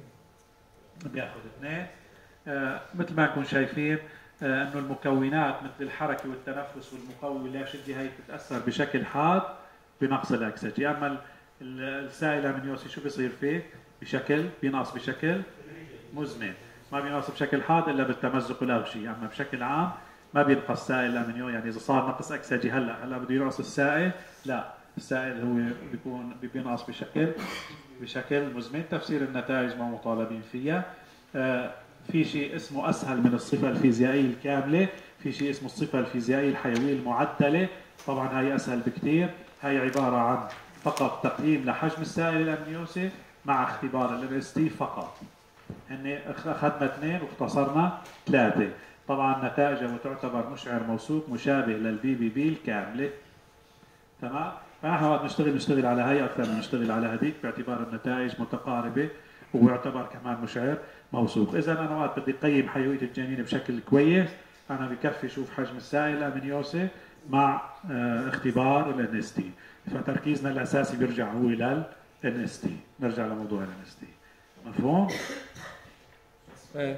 2. مثل ما نكون شايفين انه المكونات مثل الحركه والتنفس والمقوي واللاشدي هي بتتاثر بشكل حاد بنقص الاكسجين. اما السائل الامنيوسي شو بيصير فيه؟ بينقص بشكل مزمن، ما بينقص بشكل حاد الا بالتمزق الاغشي. اما بشكل عام ما بينقص سائل الامنيو، يعني اذا صار نقص اكسجي هلا بده ينقص السائل، لا، السائل هو بينقص بشكل مزمن. تفسير النتائج ما مطالبين فيها. في شيء اسمه اسهل من الصفه الفيزيائيه الكامله، في شيء اسمه الصفه الفيزيائيه الحيويه المعدله. طبعا هاي اسهل بكثير، هاي عباره عن فقط تقييم لحجم السائل الامنيوسي مع اختبار الام اس تي فقط. هن اخذنا 2 واختصرنا 3. طبعا نتائجه تعتبر مشعر موثوق مشابه للبي بي بي الكامله. تمام. فنحن وقت نشتغل على هي اكثر من نشتغل على هذيك باعتبار النتائج متقاربه ويعتبر كمان مشعر موثوق. اذا انا وقت بدي اقيم حيويه الجنين بشكل كويس، انا بكفي شوف حجم السائل الامنيوسي مع اختبار الان اس تي. فتركيزنا الاساسي بيرجع هو للان اس تي. نرجع لموضوع الان اس تي. مفهوم؟ ايه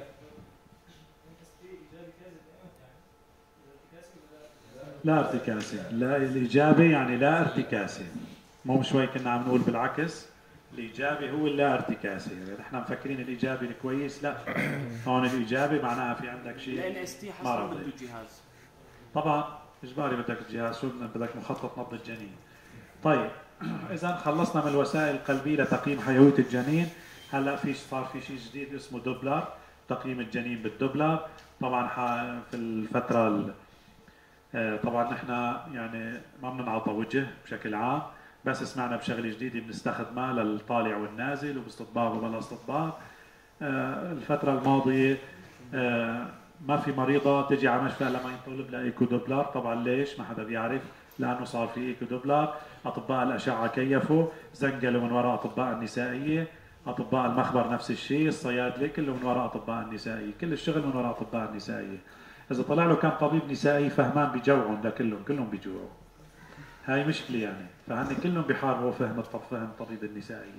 لا ارتكاسي، لا الإجابة يعني لا ارتكاسي، مو شوي كنا عم نقول بالعكس. الإجابة هو اللا ارتكاسي، يعني نحن مفكرين الإجابة الكويس، لا، هون الإجابة معناها في عندك شيء لأن اس تي حسب بده الجهاز. طبعا إجباري بدك الجهاز، شو بدك مخطط نبض الجنين. طيب إذا خلصنا من الوسائل القلبية لتقييم حيوية الجنين. هلا صار في شيء جديد اسمه دوبلر، تقييم الجنين بالدوبلر. طبعا في الفترة طبعا نحن يعني ما بننعطى وجه بشكل عام، بس سمعنا بشغله جديده بنستخدمها للطالع والنازل وباستطباق وبلا استطباق. الفتره الماضيه ما في مريضه تجي على مشفى لما ينطلب لها ايكو دوبلر. طبعا ليش؟ ما حدا بيعرف، لانه صار في ايكو دوبلر. اطباء الاشعه كيفوا، زنقلوا من وراء اطباء النسائيه، اطباء المخبر نفس الشيء، الصيادله كله من وراء اطباء النسائيه، كل الشغل من وراء اطباء النسائيه. إذا طلع له كان طبيب نسائي فهمان بجوعهم كلهم بيجوعوا. هاي مشكلة يعني، فهن كلهم بيحاربوا فهم طبيب النسائية.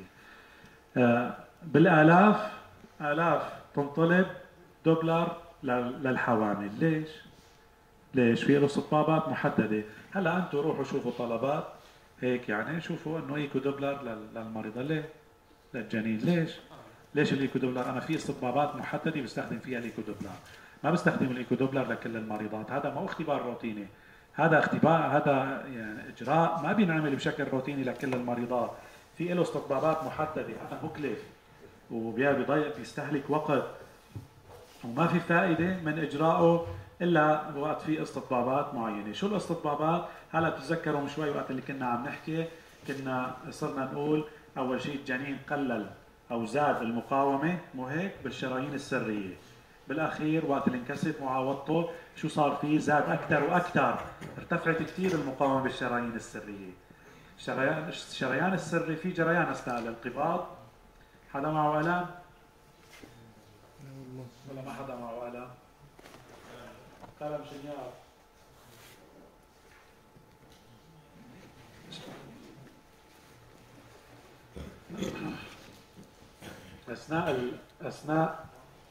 بالآلاف تنطلب دوبلر للحوامل. ليش؟ في له استطبابات محددة. هلا أنتم روحوا شوفوا طلبات هيك، يعني شوفوا إنه إيكو دوبلر للمريضة. ليه؟ للجنين. ليش الإيكو دوبلر؟ أنا في استطبابات محددة بستخدم فيها الإيكو دوبلر، ما بستخدم الايكو دوبلر لكل المريضات. هذا مو اختبار روتيني، هذا يعني اجراء ما بينعمل بشكل روتيني لكل المريضات. في له استطبابات محدده، هذا مكلف بيستهلك وقت وما في فائده من اجرائه الا وقت في استطبابات معينه. شو الاستطبابات؟ هلا بتتذكروا من شوي وقت اللي كنا عم نحكي، كنا صرنا نقول اول شيء الجنين قلل او زاد المقاومه، مو هيك؟ بالشرايين السريه. بالاخير وقت اللي انكسرت معاوضته شو صار فيه؟ زاد اكثر واكثر، ارتفعت كثير المقاومه بالشرايين السريه. الشريان السري في جريان اثناء الانقباض. حدا معه الم؟ ولا ما حدا معه الم؟ قلم شنيار. اثناء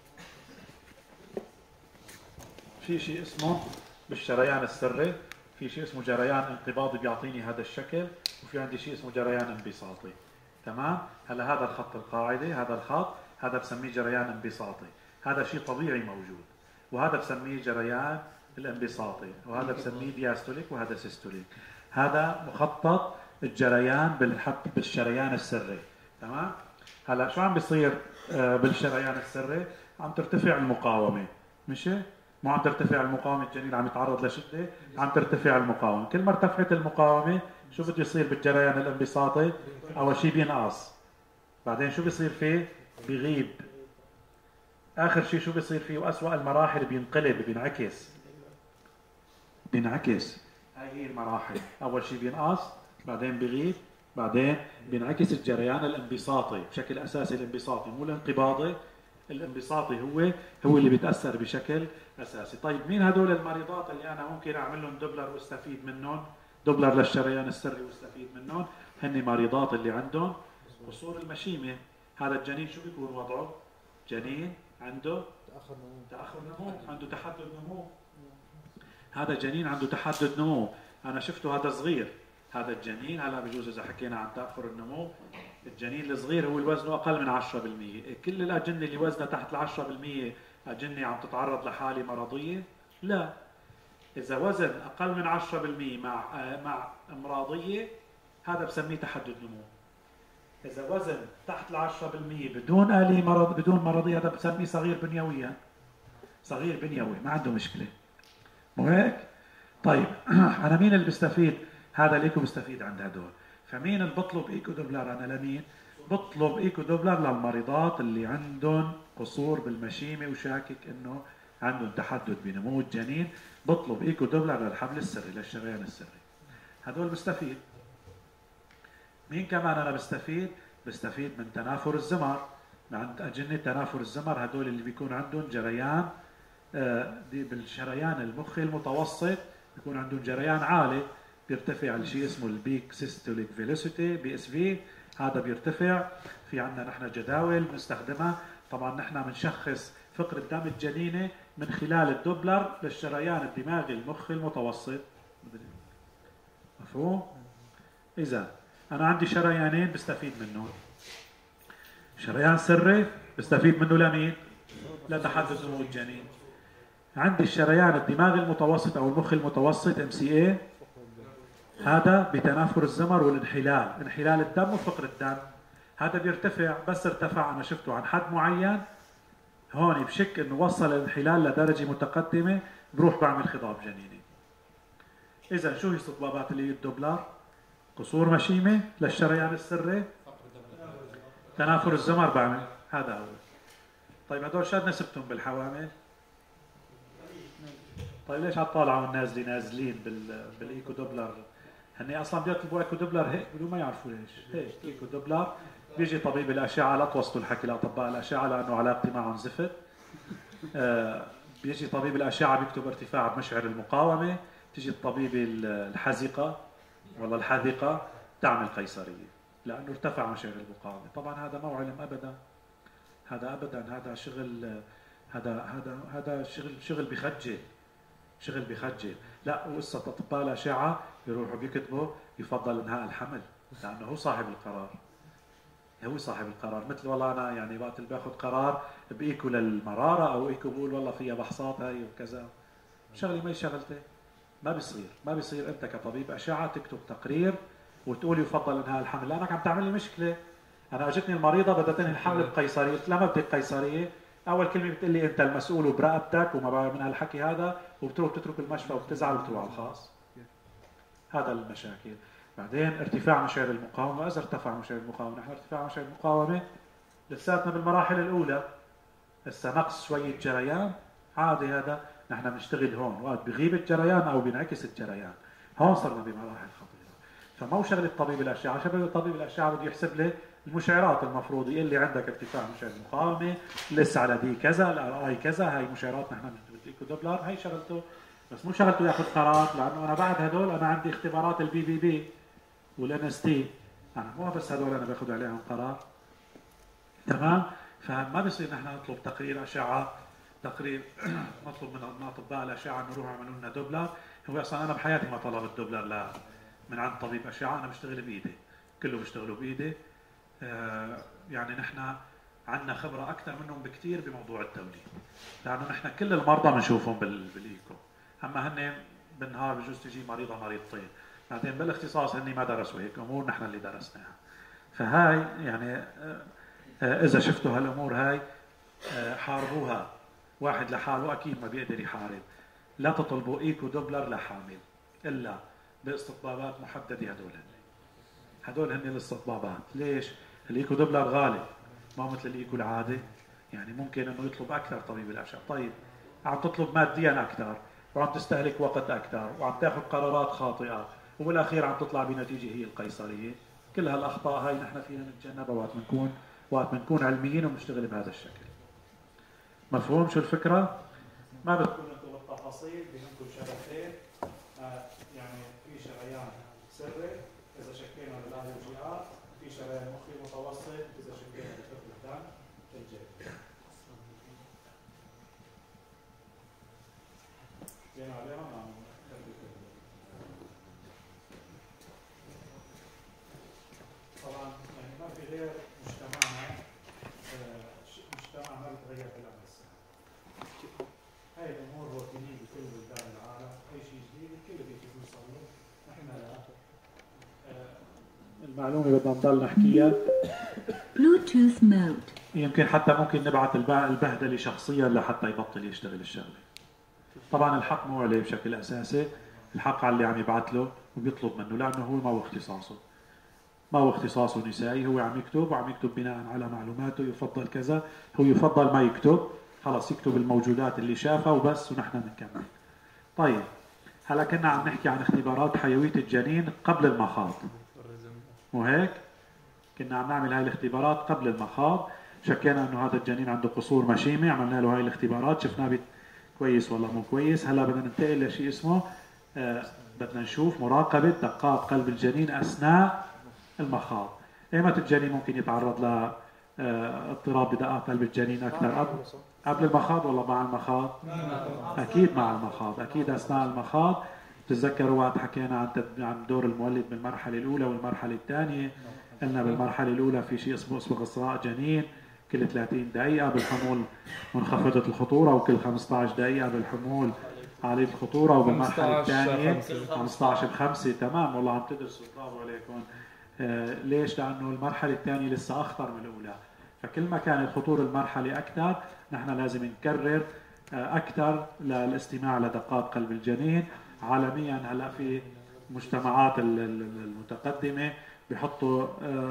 في شيء اسمه بالشريان السري، في شيء اسمه جريان انقباضي بيعطيني هذا الشكل، وفي عندي شيء اسمه جريان انبساطي. تمام؟ هلا هذا الخط القاعدي، هذا الخط هذا بسميه جريان انبساطي، هذا شيء طبيعي موجود، وهذا بسميه جريان الانبساطي، وهذا بسميه دياستوليك وهذا سيستوليك. هذا مخطط الجريان بالشريان السري. تمام. هلا شو عم بيصير بالشريان السري؟ عم ترتفع المقاومه، مشي؟ مو عم ترتفع المقاومه، الجنين عم يتعرض لشده، عم ترتفع المقاومه. كل ما ارتفعت المقاومه شو بده يصير بالجريان الانبساطي؟ اول شيء بينقص، بعدين شو بيصير فيه؟ بيغيب، اخر شيء شو بيصير فيه واسوأ المراحل بينقلب، بينعكس. هاي هي المراحل، اول شيء بينقص، بعدين بيغيب، بعدين بينعكس الجريان الانبساطي بشكل اساسي. الانبساطي مو الانقباضي، الانبساطي هو اللي بيتاثر بشكل اساسي. طيب مين هدول المريضات اللي انا ممكن اعمل لهم دوبلر واستفيد منهم، دوبلر للشريان السري واستفيد منهم؟ هن مريضات اللي عندهم قصور المشيمه. هذا الجنين شو بيكون وضعه؟ جنين عنده تاخر نمو، عنده تحدد نمو. هذا الجنين عنده تحدد نمو. انا شفته هذا صغير، هذا الجنين هلا بجوز اذا حكينا عن تاخر النمو، الجنين الصغير هو الوزن اقل من 10%. كل الاجنه اللي وزنها تحت ال 10% اجنه عم تتعرض لحاله مرضيه؟ لا. اذا وزن اقل من 10% مع امراضيه، هذا بسميه تحدد نمو. اذا وزن تحت ال 10% بدون آلية مرض، بدون مرضيه، هذا بسميه صغير بنيويا. صغير بنيوي ما عنده مشكله، مو هيك؟ طيب انا مين اللي بستفيد؟ هذا ليكو بستفيد عند هدول. فمين اللي بطلب ايكو دوبلر انا لمين؟ بطلب ايكو دوبلر للمريضات اللي عندهم قصور بالمشيمه وشاكك انه عندهم تحدد بنمو الجنين. بطلب ايكو دوبلر للحبل السري، للشريان السري. هدول بستفيد. مين كمان انا بستفيد؟ بستفيد من تنافر الزمر. عند اجنه تنافر الزمر، هدول اللي بيكون عندهم جريان بالشريان المخي المتوسط، بيكون عندهم جريان عالي، بيرتفع لشيء اسمه البيك سيستوليك فيلوسيتي، بي اس في. هذا بيرتفع. في عندنا نحن جداول بنستخدمها. طبعا نحن بنشخص فقر الدم الجنينه من خلال الدوبلر للشريان الدماغي المخي المتوسط. مفهوم؟ اذا انا عندي شريانين بستفيد منهم. شريان سري بستفيد منه لمين؟ لتحدث نمو الجنين. عندي الشريان الدماغي المتوسط او المخ المتوسط MCA، هذا بتنافر الزمر والانحلال، انحلال الدم وفقر الدم. هذا بيرتفع، بس ارتفع انا شفته عن حد معين، هون بشك انه وصل الانحلال لدرجه متقدمه، بروح بعمل خضاب جنيني. اذا شو هي استطبابات اللي الدوبلر؟ قصور مشيمه للشريان السري، تنافر الزمر بعمل، هذا هو. طيب هدول شاد نسبتهم بالحوامل؟ طيب ليش عطالعوا الناس اللي نازلين بالايكو دوبلر؟ هن اصلا بيطلبوا ايكو دوبلر هيك بدون ما يعرفوا ليش. هيك ايكو دوبلر، بيجي طبيب الاشعه، لا توصلوا الحكي لاطباء الاشعه لانه علاقتي معهم زفت. بيجي طبيب الاشعه بيكتب ارتفاع بمشعر المقاومه، تيجي الطبيب الحذقه والله الحاذقه تعمل قيصريه لانه ارتفع مشعر المقاومه. طبعا هذا مو علم ابدا، هذا ابدا، هذا شغل، هذا شغل بخجل، شغل بخجل. لا، وقصة أطباء الأشعة يروحوا بيكتبوا يفضل إنهاء الحمل لأنه هو صاحب القرار. هو صاحب القرار. مثل والله أنا يعني وقت اللي باخذ قرار بإيكو للمرارة أو إيكو بقول والله فيها بحصات هاي وكذا، شغلي ما هي شغلتي. ما بيصير أنت كطبيب أشعة تكتب تقرير وتقول يفضل إنهاء الحمل، لأنك عم تعمل لي مشكلة. أنا أجتني المريضة بدها تنهي الحمل بقيصرية، قلت لها ما بدك قيصرية. اول كلمه بتقول لي انت المسؤول وبرقبتك وما بعرف من هالحكي هذا، وبتروح تترك المشفى وبتزعل وبتروح على الخاص. هذا المشاكل. بعدين ارتفاع مشعر المقاومه، واذا ارتفع مشعر المقاومه، نحن ارتفاع مشعر المقاومه لساتنا بالمراحل الاولى، هسه نقص شويه جريان عادي. هذا نحن بنشتغل هون وقت بغيب الجريان او بينعكس الجريان، هون صرنا بمراحل خطيره. فمو شغله طبيب الاشعه، شغله طبيب الاشعه بده يحسب لي المشعرات المفروض، يقول لي عندك ارتفاع مشعر المقاومه، لسه على دي كذا، الار اي كذا، هاي مشعرات نحن بالايكو دوبلر، هي شغلته. بس مو شغلته ياخذ قرار، لانه انا بعد هدول انا عندي اختبارات البي بي بي والان اس تي، انا مو بس هدول انا باخذ عليهم قرار. تمام؟ فما بصير نحن نطلب تقرير اشعه، تقرير نطلب من اطباء الاشعه انه يروحوا يعملوا لنا دوبلر. هو اصلا انا بحياتي ما طلبت دوبلر لا من عند طبيب اشعه، انا بشتغل بايدي، كله بيشتغلوا بايدي. يعني نحن عندنا خبرة أكثر منهم بكثير بموضوع التوليد، لأنه نحن كل المرضى بنشوفهم بالإيكو. اما هن بالنهار بجوز تجي مريضه مريضتين، بعدين بالاختصاص هن ما درسوا هيك امور، نحن اللي درسناها. فهاي يعني اذا شفتوا هالامور هاي حاربوها. واحد لحاله اكيد ما بيقدر يحارب. لا تطلبوا ايكو دوبلر لحامل الا باستطبابات محدده. هدول هن الاستطبابات. ليش؟ الايكو دوبلر غالي، ما مثل الايكو العادي. يعني ممكن انه يطلب اكثر طبيب الاشعه. طيب عم تطلب ماديا اكثر، وعم تستهلك وقت اكثر، وعم تاخذ قرارات خاطئه، وبالاخير عم تطلع بنتيجه هي القيصريه. كل هالاخطاء هاي نحن فينا نتجنبها وقت بنكون علميين وبنشتغل بهذا الشكل. مفهوم شو الفكره؟ ما بتكون انتم بالتفاصيل، بينكم شريحتين، يعني في شريان سري اذا شكينا بالاي جي ار، في شريان مخي متوسط اذا شكينا بكتله الدم في الجلد. بين عليهم طبعا يعني ما في غير مجتمعنا، مجتمع ما بيتغير في الامر السنوي. هاي الامور روتينيه بكل بلدان العالم، اي شيء جديد الكل بيجي يوصل له. نحن المعلومه بدنا نضل نحكيها. بلوتوث مود. يمكن حتى ممكن نبعث البهدله شخصيا لحتى يبطل يشتغل الشغله. طبعا الحق مو عليه بشكل اساسي، الحق على اللي عم يبعث له وبيطلب منه، لانه هو ما هو اختصاصه. ما هو اختصاصه نسائي، هو عم يكتب وعم يكتب بناء على معلوماته، يفضل كذا، هو يفضل ما يكتب، خلص يكتب الموجودات اللي شافها وبس ونحن بنكمل. طيب هلا كنا عم نحكي عن اختبارات حيوية الجنين قبل المخاض، وهيك كنا عم نعمل هاي الاختبارات قبل المخاض. شكينا انه هذا الجنين عنده قصور مشيمة، عملنا له هاي الاختبارات، شفناه كويس ولا مو كويس. هلا بدنا ننتقل لشيء اسمه بدنا نشوف مراقبة دقات قلب الجنين اثناء المخاض. ايمتى الجنين ممكن يتعرض ل اضطراب بدقات قلب الجنين اكثر؟ قبل المخاض ولا مع المخاض؟ اكيد مع المخاض، اكيد اثناء المخاض. بتتذكروا وقت حكينا عن دور المولد بالمرحله الاولى والمرحله الثانيه، قلنا بالمرحله الاولى في شيء اسمه اصغاء جنين كل 30 دقيقه بالحمول منخفضه الخطوره، وكل 15 دقيقه بالحمول عاليه الخطوره، وبالمرحله الثانيه 15 ب5. تمام والله عم تدرسوا، برافو عليكم. ليش؟ لانه المرحله الثانيه لسه اخطر من الاولى، فكل ما كانت خطوره المرحله اكثر نحن لازم نكرر اكثر للاستماع لدقات قلب الجنين. عالميا هلا في المجتمعات المتقدمه بيحطوا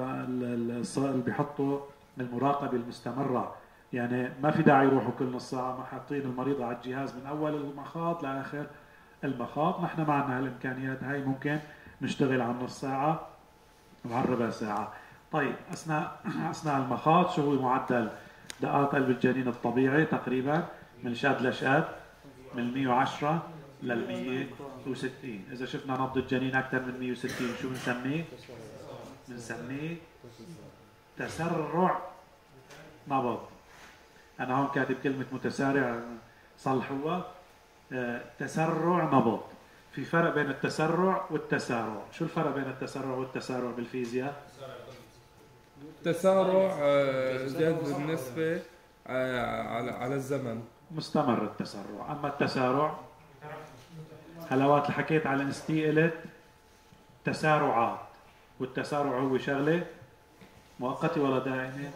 المراقبه المستمره، يعني ما في داعي يروحوا كل نص ساعه، حاطين المريضه على الجهاز من اول المخاض لاخر المخاض. نحن ما عندنا هالامكانيات هاي، ممكن نشتغل على نص ساعه وعلى ربع ساعه. طيب اثناء المخاض شو هو معدل دقات قلب الجنين الطبيعي؟ تقريبا من شاد لشاد من 110 لل 160. اذا شفنا نبض الجنين اكثر من 160 شو بنسميه؟ بنسميه تسرع نبض. انا هون كاتب كلمه متسارع، صلحوها. تسرع نبض. في فرق بين التسرع والتسارع. شو الفرق بين التسرع والتسارع بالفيزياء؟ التسارع زيادة بالنسبة على الزمن، مستمر التسرع. اما التسارع هلا وقت حكيت على الانستي قلت تسارعات، والتسارع هو شغله مؤقته ولا دائمه؟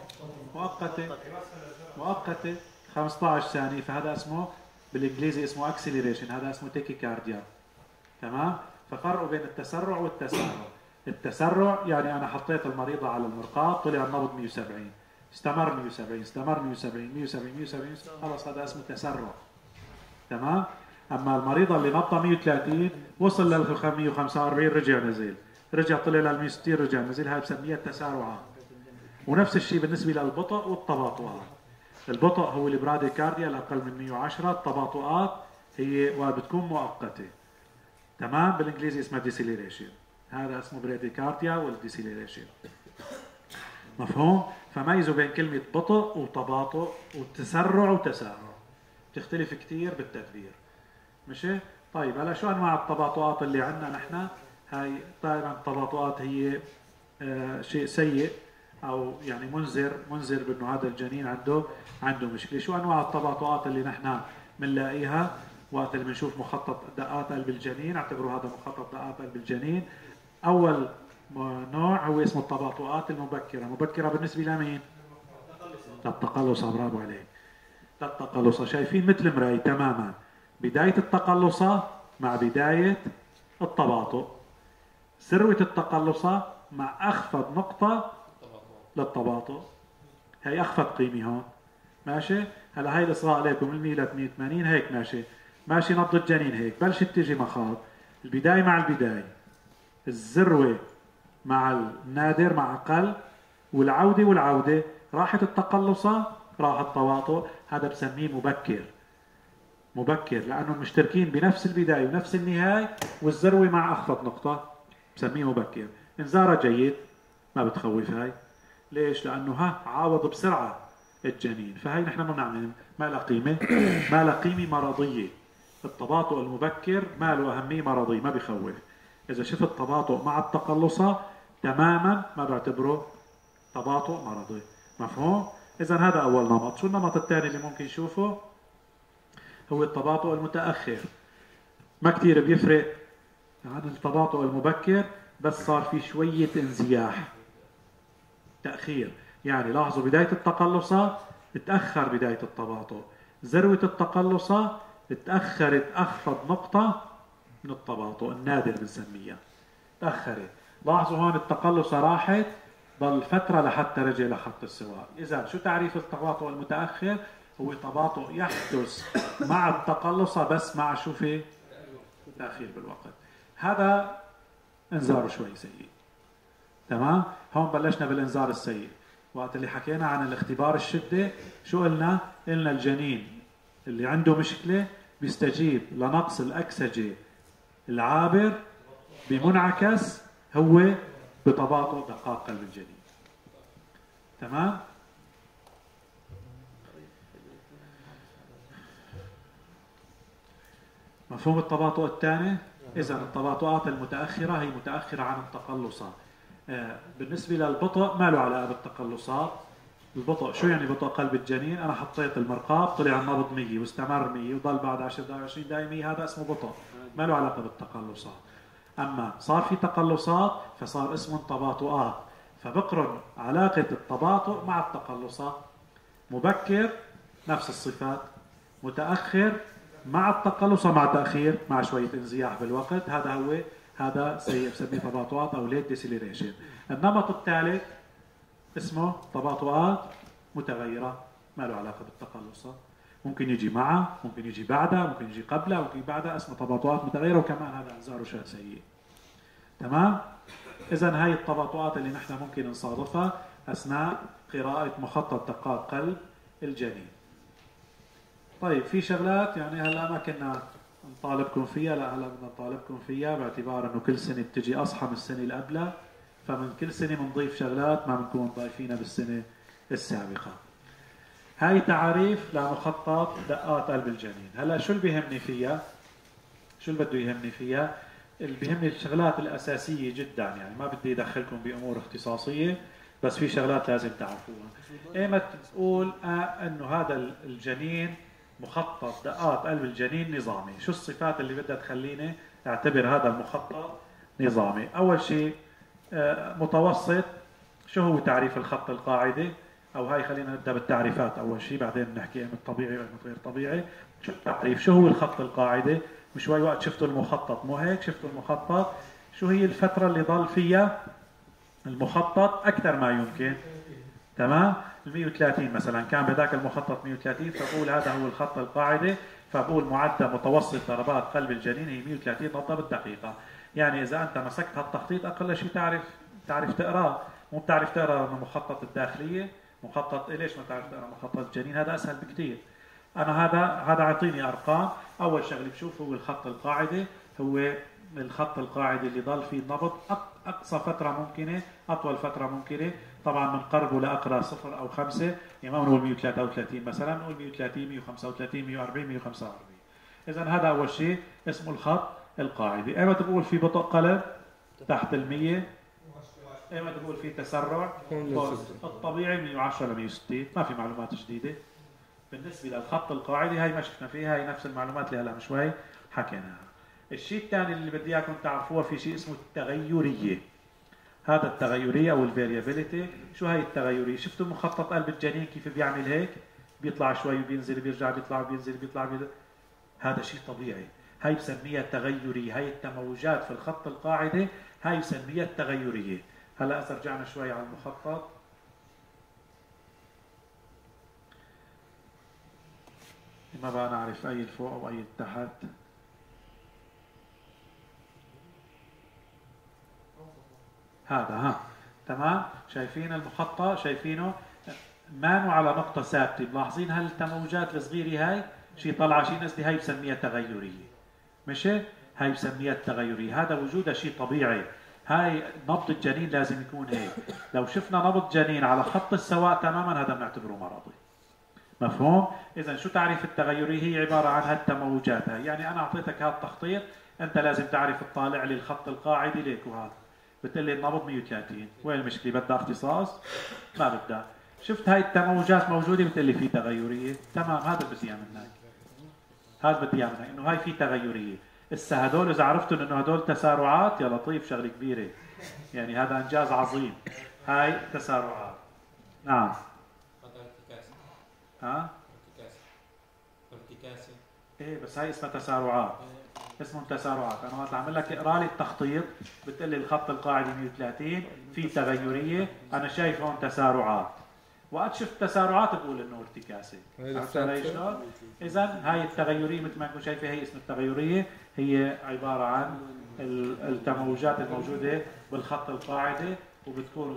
مؤقته 15 ثانيه، فهذا اسمه بالانجليزي اسمه اكسلريشن، هذا اسمه تيكيكارديا. تمام؟ ففرقوا بين التسرع والتسارع. التسرع يعني انا حطيت المريضه على المرقاة طلع النبض 170، استمر 170 استمر 170 170 170 خلص هذا اسمه تسرع. تمام؟ اما المريضه اللي نبضها 130 وصل لل 145 رجع نزل، رجع طلع لل 160 رجع نزل، هاي بسميها التسارعات. ونفس الشيء بالنسبه للبطء والتباطؤات. البطء هو البراديكارديا الاقل من 110، التباطؤات هي وبتكون مؤقته. تمام؟ بالانجليزي اسمها ديسيليريشن، هذا اسمه براديكارديا والديسيليريشن. مفهوم؟ فميزوا بين كلمه بطء وتباطؤ وتسرع وتسارع، بتختلف كثير بالتدبير. ماشي؟ طيب هلا شو انواع التباطؤات اللي عندنا نحن؟ هاي طبعا التباطؤات هي شيء سيء او يعني منذر بانه هذا الجنين عنده مشكله. شو انواع التباطؤات اللي نحن بنلاقيها؟ وقت اللي بنشوف مخطط دقات قلب الجنين اعتبروا هذا مخطط دقات قلب الجنين. أول نوع هو اسمه التباطؤات المبكرة. مبكرة بالنسبة لمين؟ للتقلصة. برافو عليك. للتقلصة. شايفين مثل مراية تماما، بداية التقلصة مع بداية التباطؤ، ذروة التقلصة مع أخفض نقطة للتباطؤ. هي أخفض قيمة هون، ماشي؟ هلا هاي الإصغاء عليكم من 100 ل 180 هيك ماشي، ماشي نبض الجنين هيك، بلشت تيجي مخاض، البداية مع البداية، الذروة مع النادر مع أقل، والعودة والعودة، راحت التقلصة راح التباطؤ، هذا بسميه مبكر. مبكر لأنهم مشتركين بنفس البداية ونفس النهاية والذروة مع أخفض نقطة، بسميه مبكر. إنذاره جيد، ما بتخوف هاي. ليش؟ لأنه عاوض بسرعة الجنين، فهي نحن ما بنعمل، ما لها قيمة، ما لها قيمة مرضية. التباطؤ المبكر ما له أهمية مرضية، ما بيخوف. إذا شفت تباطؤ مع التقلصة تماما ما بعتبره تباطؤ مرضي. مفهوم؟ إذا هذا أول نمط. شو النمط الثاني اللي ممكن نشوفه؟ هو التباطؤ المتأخر. ما كثير بيفرق عن التباطؤ المبكر، بس صار في شوية انزياح، تأخير. يعني لاحظوا بداية التقلصة تأخر بداية التباطؤ، ذروة التقلصة تأخرت أخفض نقطة من التباطؤ، النادر بنسميها، تأخرت. لاحظوا هون التقلصة راحت، ضل فترة لحتى رجع لخط السواء. إذا شو تعريف التباطؤ المتأخر؟ هو تباطؤ يحدث مع التقلصة بس مع شو في تأخير بالوقت. هذا انذاره شوي سيء. تمام؟ هون بلشنا بالانذار السيء. وقت اللي حكينا عن الاختبار الشدة شو قلنا؟ قلنا الجنين اللي عنده مشكلة بيستجيب لنقص الأكسجة العابر بمنعكس هو بتباطؤ دقات قلب الجنين. تمام؟ مفهوم التباطؤ الثاني؟ إذا التباطؤات المتأخرة هي متأخرة عن التقلصات. بالنسبة للبطء ما له علاقة بالتقلصات. البطء شو يعني بطء قلب الجنين؟ أنا حطيت المرقاة طلع النبض 100 واستمر 100 وضل بعد 10 دقائق 20 دقائق 100، هذا اسمه بطء، ما له علاقة بالتقلصات. أما صار في تقلصات فصار اسمه تباطؤات، فبقرن علاقة التباطؤ مع التقلصات. مبكر نفس الصفات، متأخر مع التقلص مع تأخير مع شوية انزياح بالوقت، هذا سيء بسميه تباطؤات أو ليت ديسيليريشن. النمط الثالث اسمه تباطؤات متغيرة، ما له علاقة بالتقلصات، ممكن يجي معه، ممكن يجي بعدها، ممكن يجي قبلها، ممكن بعدها، اسمه تباطؤات متغيرة، وكمان هذا انذاره شيء سيء. تمام؟ إذا هاي التباطؤات اللي نحن ممكن نصادفها أثناء قراءة مخطط دقات قلب الجنين. طيب في شغلات يعني هلا ما كنا نطالبكم فيها، لا هلا بدنا نطالبكم فيها باعتبار انه كل سنه بتجي اصحى من السنه اللي قبلها، فمن كل سنه بنضيف شغلات ما بنكون ضايفينها بالسنه السابقه. هاي تعريف لمخطط دقات قلب الجنين. هلا شو اللي بيهمني فيها؟ شو اللي بده يهمني فيها؟ اللي بيهمني الشغلات الاساسيه جدا، يعني ما بدي ادخلكم بامور اختصاصيه، بس في شغلات لازم تعرفوها. ايمت تقول انه هذا الجنين مخطط دقات قلب الجنين نظامي، شو الصفات اللي بدها تخليني اعتبر هذا المخطط نظامي؟ اول شيء متوسط. شو هو تعريف الخط القاعدي؟ او هاي خلينا نبدا بالتعريفات اول شيء، بعدين بنحكي ايمت طبيعي وايمت غير طبيعي. شو التعريف؟ شو هو الخط القاعدي؟ وشوي وقت شفتوا المخطط، مو هيك؟ شفتوا المخطط؟ شو هي الفترة اللي ضل فيها المخطط أكثر ما يمكن؟ تمام؟ 130 مثلا كان بذاك المخطط 130، فبقول هذا هو الخط القاعدي، فبقول معدل متوسط ضربات قلب الجنين هي 130 ضربة بالدقيقة. يعني إذا أنت مسكت هالتخطيط أقل شيء تعرف تقراه، مو بتعرف تقرا المخطط الداخلية، مخطط ليش ما تعرف تقرا مخطط الجنين؟ هذا أسهل بكثير. أنا هذا أعطيني أرقام. أول شغله بشوف هو الخط القاعدي، هو الخط القاعدي اللي ضل فيه النبض أقصى فترة ممكنة، أطول فترة ممكنة. طبعا بنقربه لأقرى 0 أو 5، يعني ما بنقول 133 مثلا، نقول 130 135 140 145. إذا هذا أول شيء اسمه الخط القاعدي. أيمتى بقول في بطء قلب؟ تحت ال100. أيمتى بقول في تسرع؟ الطبيعي 110 ل 160، ما في معلومات جديدة. بالنسبة للخط القاعدي هاي ما شفنا فيها، هي نفس المعلومات اللي هلا من شوي حكيناها. الشيء الثاني اللي بدي اياكم تعرفوها في شيء اسمه التغيرية. هذا التغيرية او الفاريابيليتي. شو هاي التغيرية؟ شفتوا مخطط قلب الجنين كيف بيعمل هيك؟ بيطلع شوي وبينزل بيرجع بيطلع وبينزل بيطلع. هذا شيء طبيعي. هاي بسميها التغيرية. هاي التموجات في الخط القاعدي هاي بسميها التغيرية. هلا اذا رجعنا شوي على المخطط ما بقى نعرف اي الفوق او اي التحت. هذا تمام. شايفين المخطط؟ شايفينه مانو على نقطة ثابتة. ملاحظين هالتموجات الصغيرة هاي شي طلعة شي نزلة، هاي بسميها تغيرية. مشي؟ هاي بسميها التغيرية. هذا وجودها شيء طبيعي. هاي نبض الجنين لازم يكون هيك. لو شفنا نبض جنين على خط السواء تماما هذا بنعتبره مرضي. مفهوم؟ إذا شو تعريف التغيرية؟ هي عبارة عن هالتموجات هاي. يعني أنا أعطيتك هذا التخطيط، أنت لازم تعرف تطالع لي الخط القاعدي ليك وهذا. بتقول لي النبض 130، وين المشكلة؟ بدها اختصاص؟ ما بدها. شفت هاي التموجات موجودة بتقول لي في تغيرية؟ تمام، هذا بدي إياه منك. هذا بدي إياه منك، إنه هاي في تغيرية. هسه هدول إذا عرفتوا إنه هدول تسارعات يا لطيف شغلة كبيرة. يعني هذا إنجاز عظيم. هاي تسارعات. نعم. ها؟ ارتكاسي. ايه بس هاي اسمها تسارعات. اسمهم تسارعات. انا وقت اعمل لك اقرا لي التخطيط بتقول لي الخط القاعدي 130 في تغيريه، انا شايف هون تسارعات. وقت شفت تسارعات بقول انه ارتكاسي. عرفت علي شلون؟ اذا هاي التغيريه مثل ما انكم شايفين هي اسم التغيريه، هي عباره عن التموجات الموجوده بالخط القاعدي وبتكون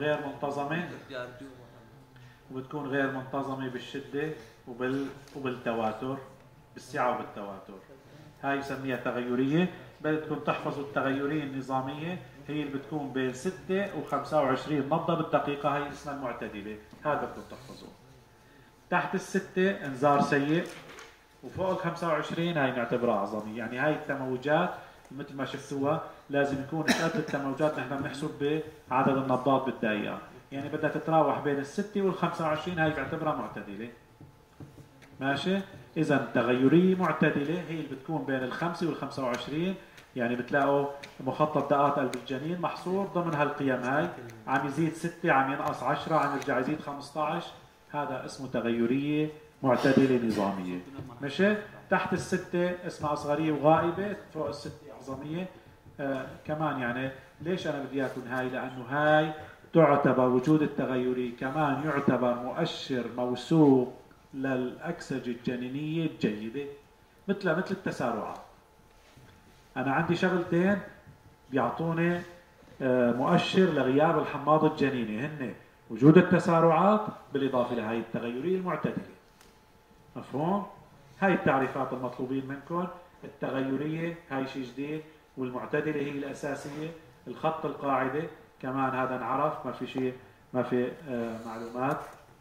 غير منتظمه بالشده وبالتواتر، بالسعه وبالتواتر. هاي يسميها تغيريه. بدكم تحفظوا التغيريه النظاميه، هي اللي بتكون بين 6 و25 نبضه بالدقيقه، هي اسمها المعتدله. هذا بدكم تحفظوه. تحت الستة انذار سيء، وفوق ال25 هاي نعتبرها عظميه. يعني هاي التموجات مثل ما شفتوها لازم يكون قد التموجات نحن بنحسب بعدد النبضات بالدقيقه. يعني بدها تتراوح بين الستة وال25، هاي بعتبرها معتدله. ماشي؟ إذا تغيرية معتدلة هي اللي بتكون بين ال5 وال25. يعني بتلاقوا مخطط دقات قلب الجنين محصور ضمن هالقيم هاي، عم يزيد 6، عم ينقص 10، عم يرجع يزيد 15. هذا اسمه تغيرية معتدلة نظامية. ماشي؟ تحت الستة اسمها أصغرية وغائبة، فوق الستة أعظمية. كمان يعني ليش أنا بدي إياكم هاي؟ لأنه هاي تعتبر وجود التغيرية كمان يعتبر مؤشر موثوق للأكسجة الجنينية الجيدة، مثل التسارعات. أنا عندي شغلتين بيعطوني مؤشر لغياب الحماضة الجنيني، هن وجود التسارعات بالإضافة لهي التغيرية المعتدلة. مفهوم؟ هاي التعريفات المطلوبين منكم. التغيرية هاي شيء جديد، والمعتدلة هي الأساسية. الخط القاعدة كمان هذا نعرف، ما في شيء، ما في معلومات.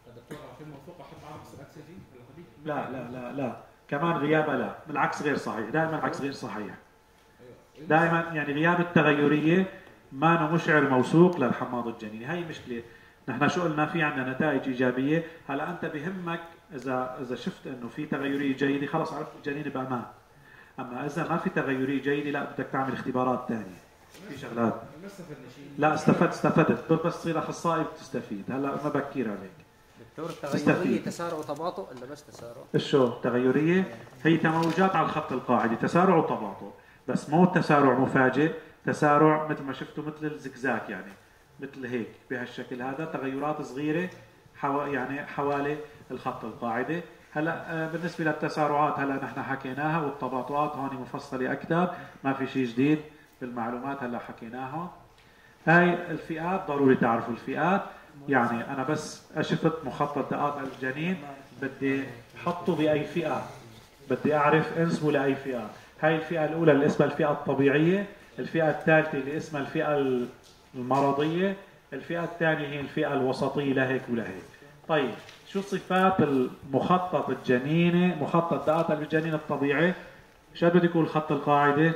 لا لا لا لا، كمان غيابها لا، بالعكس غير صحيح، دائما العكس غير صحيح. دائما يعني غياب التغيريه ما مشعر موثوق للحماض الجنيني. هي مشكله. نحن شو قلنا؟ في عندنا نتائج ايجابيه. هلا انت بهمك اذا شفت انه في تغيريه جيده خلص عرفت الجنين بامان. اما اذا ما في تغيريه جيده لا، بدك تعمل اختبارات ثانيه، في شغلات. لا استفدت بس تصير اخصائي بتستفيد. هلا ما بكير عليك دكتور. التغيرية تسارع وتباطؤ ولا بس تسارع؟ شو تغيرية؟ هي تموجات على الخط القاعدي، تسارع وتباطؤ، بس مو تسارع مفاجئ. تسارع مثل ما شفتوا مثل الزقزاق، يعني مثل هيك بهالشكل. هذا تغيرات صغيرة يعني حوالي الخط القاعدي. هلا بالنسبة للتسارعات هلا نحن حكيناها، والتباطؤات هون مفصلة أكثر، ما في شيء جديد بالمعلومات هلا حكيناها. هاي الفئات ضروري تعرفوا الفئات. يعني أنا بس شفت مخطط دقات الجنين بدي أحطه بأي فئة، بدي أعرف انسبه لأي فئة. هاي الفئة الأولى اللي اسمها الفئة الطبيعية، الفئة الثالثة اللي اسمها الفئة المرضية، الفئة الثانية هي الفئة الوسطية لهيك ولهيك. طيب شو صفات المخطط الجنيني، مخطط دقات الجنين الطبيعي؟ شو بده يكون الخط القاعدي؟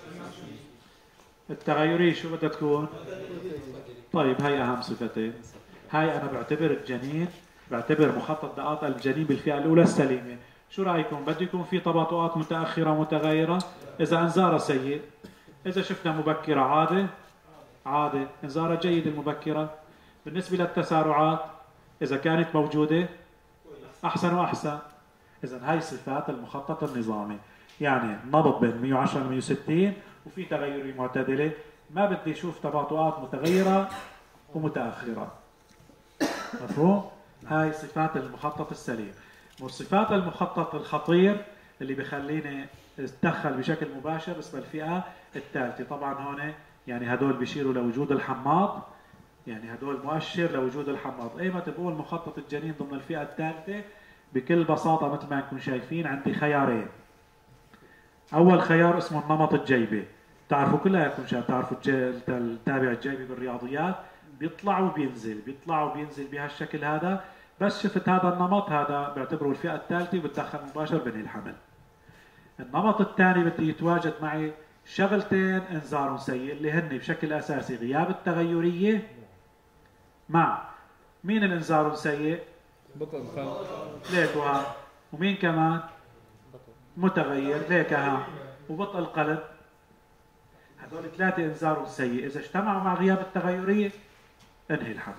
التغيرية شو بدها تكون؟ طيب هاي أهم صفتين. هاي أنا بعتبر الجنين بعتبر مخطط دقات الجنين بالفئة الأولى السليمة. شو رأيكم؟ بده يكون في تباطؤات متأخرة متغيرة؟ إذا إنذارها سيء. إذا شفنا مبكرة عادة، إنذارها جيد المبكرة. بالنسبة للتسارعات إذا كانت موجودة أحسن وأحسن. إذا هاي صفات المخطط النظامي، يعني نبض بين 110 و 160 وفي تغيرية معتدلة، ما بدي أشوف تباطؤات متغيرة ومتأخرة. مفهوم؟ هاي صفات المخطط السليم. وصفات المخطط الخطير اللي بخليني اتدخل بشكل مباشر اسم الفئة الثالثة. طبعا هون يعني هدول بيشيروا لوجود الحماض، يعني هدول مؤشر لوجود الحماض. ايمتى بقول مخطط الجنين ضمن الفئة الثالثة؟ بكل بساطة مثل ما انكم شايفين عندي خيارين. اول خيار اسمه النمط الجيبي، بتعرفوا كلياتكم بتعرفوا التابع الجيبي بالرياضيات بيطلع وبينزل بيطلع وبينزل بهالشكل هذا. بس شفت هذا النمط هذا بعتبره الفئة الثالثة وبتدخل مباشر بين الحمل. النمط الثاني بدي يتواجد معي شغلتين انذار سيء اللي هن بشكل اساسي غياب التغيرية مع مين الانذار السيء؟ بطء القلب. ليك وها. ومين كمان؟ متغير ليك ها وبطء القلب. هذول ثلاثة انذار سيء إذا اجتمعوا مع غياب التغيرية انهي الحمل.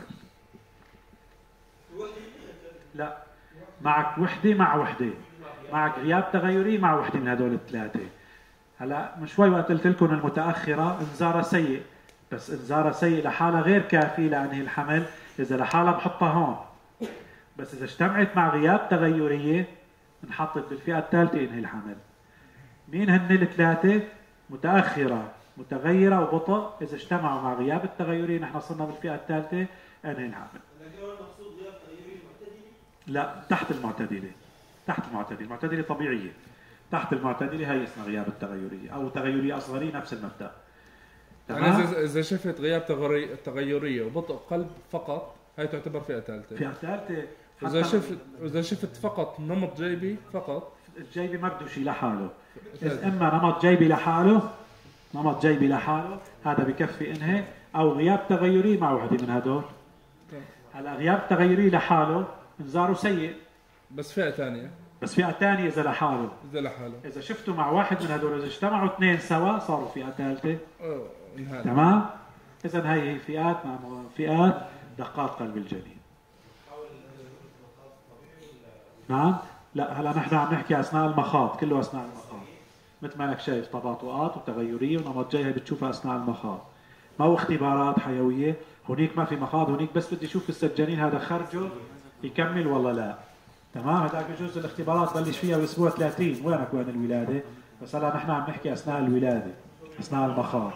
لا، معك وحدة مع وحدة، معك غياب تغيري مع وحدة من هدول الثلاثة. هلا من شوي وقت قلت لكم المتأخرة انذارها سيء، بس انذارها سيء لحالها غير كافي لأنهي الحمل. إذا لحالها بحطها هون، بس إذا اجتمعت مع غياب تغيرية انحطت بالفئة الثالثة انهي الحمل. مين هن الثلاثة؟ متأخرة متغيرة وبطء. إذا اجتمعوا مع غياب التغيري نحن صرنا بالفئة الثالثة انهي الحمل. لا، تحت المعتدلة. تحت المعتدلة، المعتدلة طبيعية. تحت المعتدلة هي اسمها غياب التغيرية أو تغيرية أصغرية نفس المبدأ. يعني إذا شفت غياب تغيرية وبطء قلب فقط هاي تعتبر فئة ثالثة. فئة ثالثة. إذا شفت فقط نمط جيبي فقط. الجيبي ما بده شيء لحاله. إذا إما نمط جيبي لحاله، نمط جيبي لحاله هذا بكفي انهي، أو غياب تغيري مع وحدة من هدول. هلا غياب تغيري لحاله انذاره سيء، بس فئة ثانية. بس فئة ثانية إذا لحاله. إذا شفتوا مع واحد من هدول، إذا اجتمعوا اثنين سوا صاروا فئة ثالثة. تمام؟ إذا هي فئات مع فئات دقات قلب الجنين. نعم؟ لا، هلا نحن عم نحكي أثناء المخاض، كله أثناء المخاض. مثل ما انك شايف تباطؤات وتغيرية ونمط جاي بتشوفها أثناء المخاض. ما هو اختبارات حيوية، هونيك ما في مخاض، هونيك بس بدي أشوف لسه الجنين هذا خرجه يكمل ولا لا. تمام؟ هذاك بجوز الاختبارات بلش فيها باسبوع 30، وينك وين الولادة؟ بس هلا نحن عم نحكي أثناء الولادة، أثناء المخاض.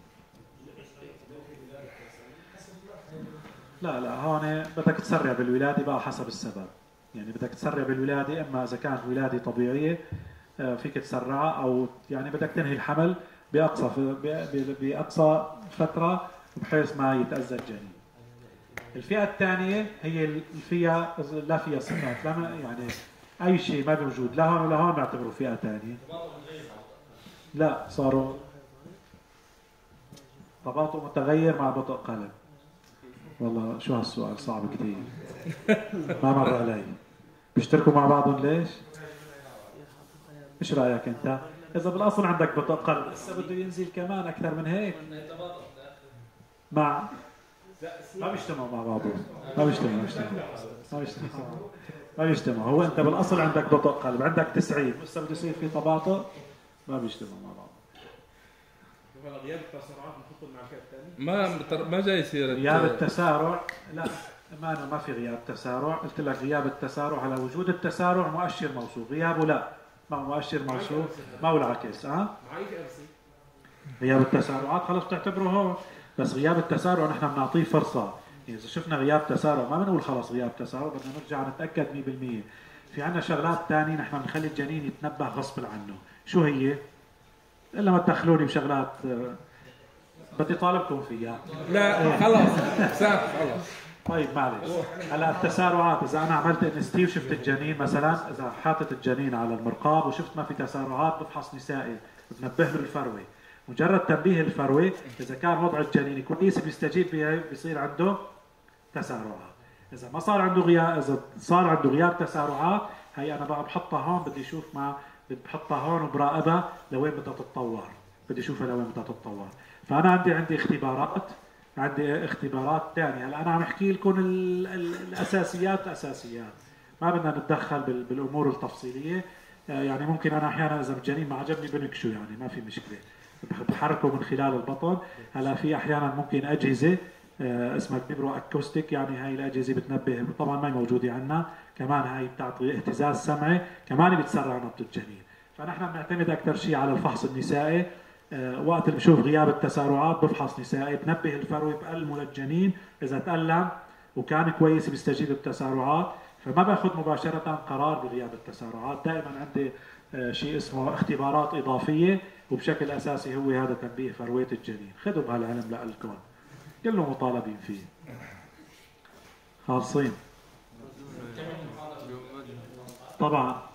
لا هون بدك تسرع بالولادة بقى حسب السبب. يعني بدك تسرع بالولادة، اما اذا كانت ولادة طبيعية فيك تسرعها، او يعني بدك تنهي الحمل باقصى فترة بحيث ما يتأذى الجنين. الفئة الثانية هي الفئة لا فيها صفات، لا يعني اي شيء ما موجود لا هون ولا هون نعتبره فئة ثانية. لا، صاروا تباطؤ متغير مع بطء قلب. والله شو هالسؤال صعب كثير. ما مر علي. بيشتركوا مع بعضهم ليش؟ ايش رايك انت؟ اذا بالاصل عندك بطء قلب هسه بده ينزل كمان اكثر من هيك. ما بيجتمعوا مع بعضهم. ما بيجتمعوا. هو انت بالاصل عندك بطء قلب، عندك 90 هسه بده يصير في تباطؤ، ما بيجتمعوا مع بعض. غياب التسارعات بنحطه مع الفئة الثانية؟ ما جاي سيرة غياب التسارع. لا، ما في غياب تسارع. قلت لك غياب التسارع على وجود التسارع مؤشر موصوف، غيابه لا، ما هو مؤشر موصوف، ما هو العكس. غياب التسارعات خلص بتعتبره هون، بس غياب التسارع نحن بنعطيه فرصة. يعني إذا شفنا غياب تسارع ما بنقول خلص غياب تسارع، بدنا نرجع نتأكد 100%. في عنا شغلات ثانية نحن بنخلي الجنين يتنبه غصب عنه. شو هي؟ إلا ما تدخلوني بشغلات بدي طالبكم فيها. لا خلاص خلاص. طيب معلش. هلا التسارعات، اذا انا عملت انستي وشفت الجنين مثلا، اذا حاطط الجنين على المرقاب وشفت ما في تسارعات بفحص نسائي، بنبه له الفروه. مجرد تنبيه الفروه اذا كان وضع الجنين كويس بيستجيب بيصير عنده تسارعات. اذا ما صار عنده غياب، اذا صار عنده غياب تسارعات، هي انا بقى بحطها هون، بدي اشوف ما بحطها هون وبراقبها لوين بدها تتطور، بدي اشوفها لوين بدها تتطور. فانا عندي اختبارات، عندي اختبارات ثانيه. هلا انا عم احكي لكم الاساسيات، اساسيات، ما بدنا نتدخل بالامور التفصيليه. يعني ممكن انا احيانا اذا الجنين ما عجبني بنكشه، يعني ما في مشكله، بحركه من خلال البطن. هلا في احيانا ممكن اجهزه اسمها بيبرو اكوستيك، يعني هاي الاجهزه بتنبه، طبعا ما هي موجوده عندنا، كمان هاي بتعطي اهتزاز سمعي، كمان بتسرع نبض الجنين. فنحن بنعتمد اكثر شيء على الفحص النسائي. وقت اللي بشوف غياب التسارعات بفحص نسائي، بنبه الفروه بألمه للجنين، اذا تألم وكان كويس بيستجيب التسارعات، فما باخذ مباشره قرار بغياب التسارعات. دائما عندي شيء اسمه اختبارات اضافيه، وبشكل اساسي هو هذا تنبيه فروه الجنين. خذوا بهالعلم لكم، كله مطالبين فيه، خالصين طبعا.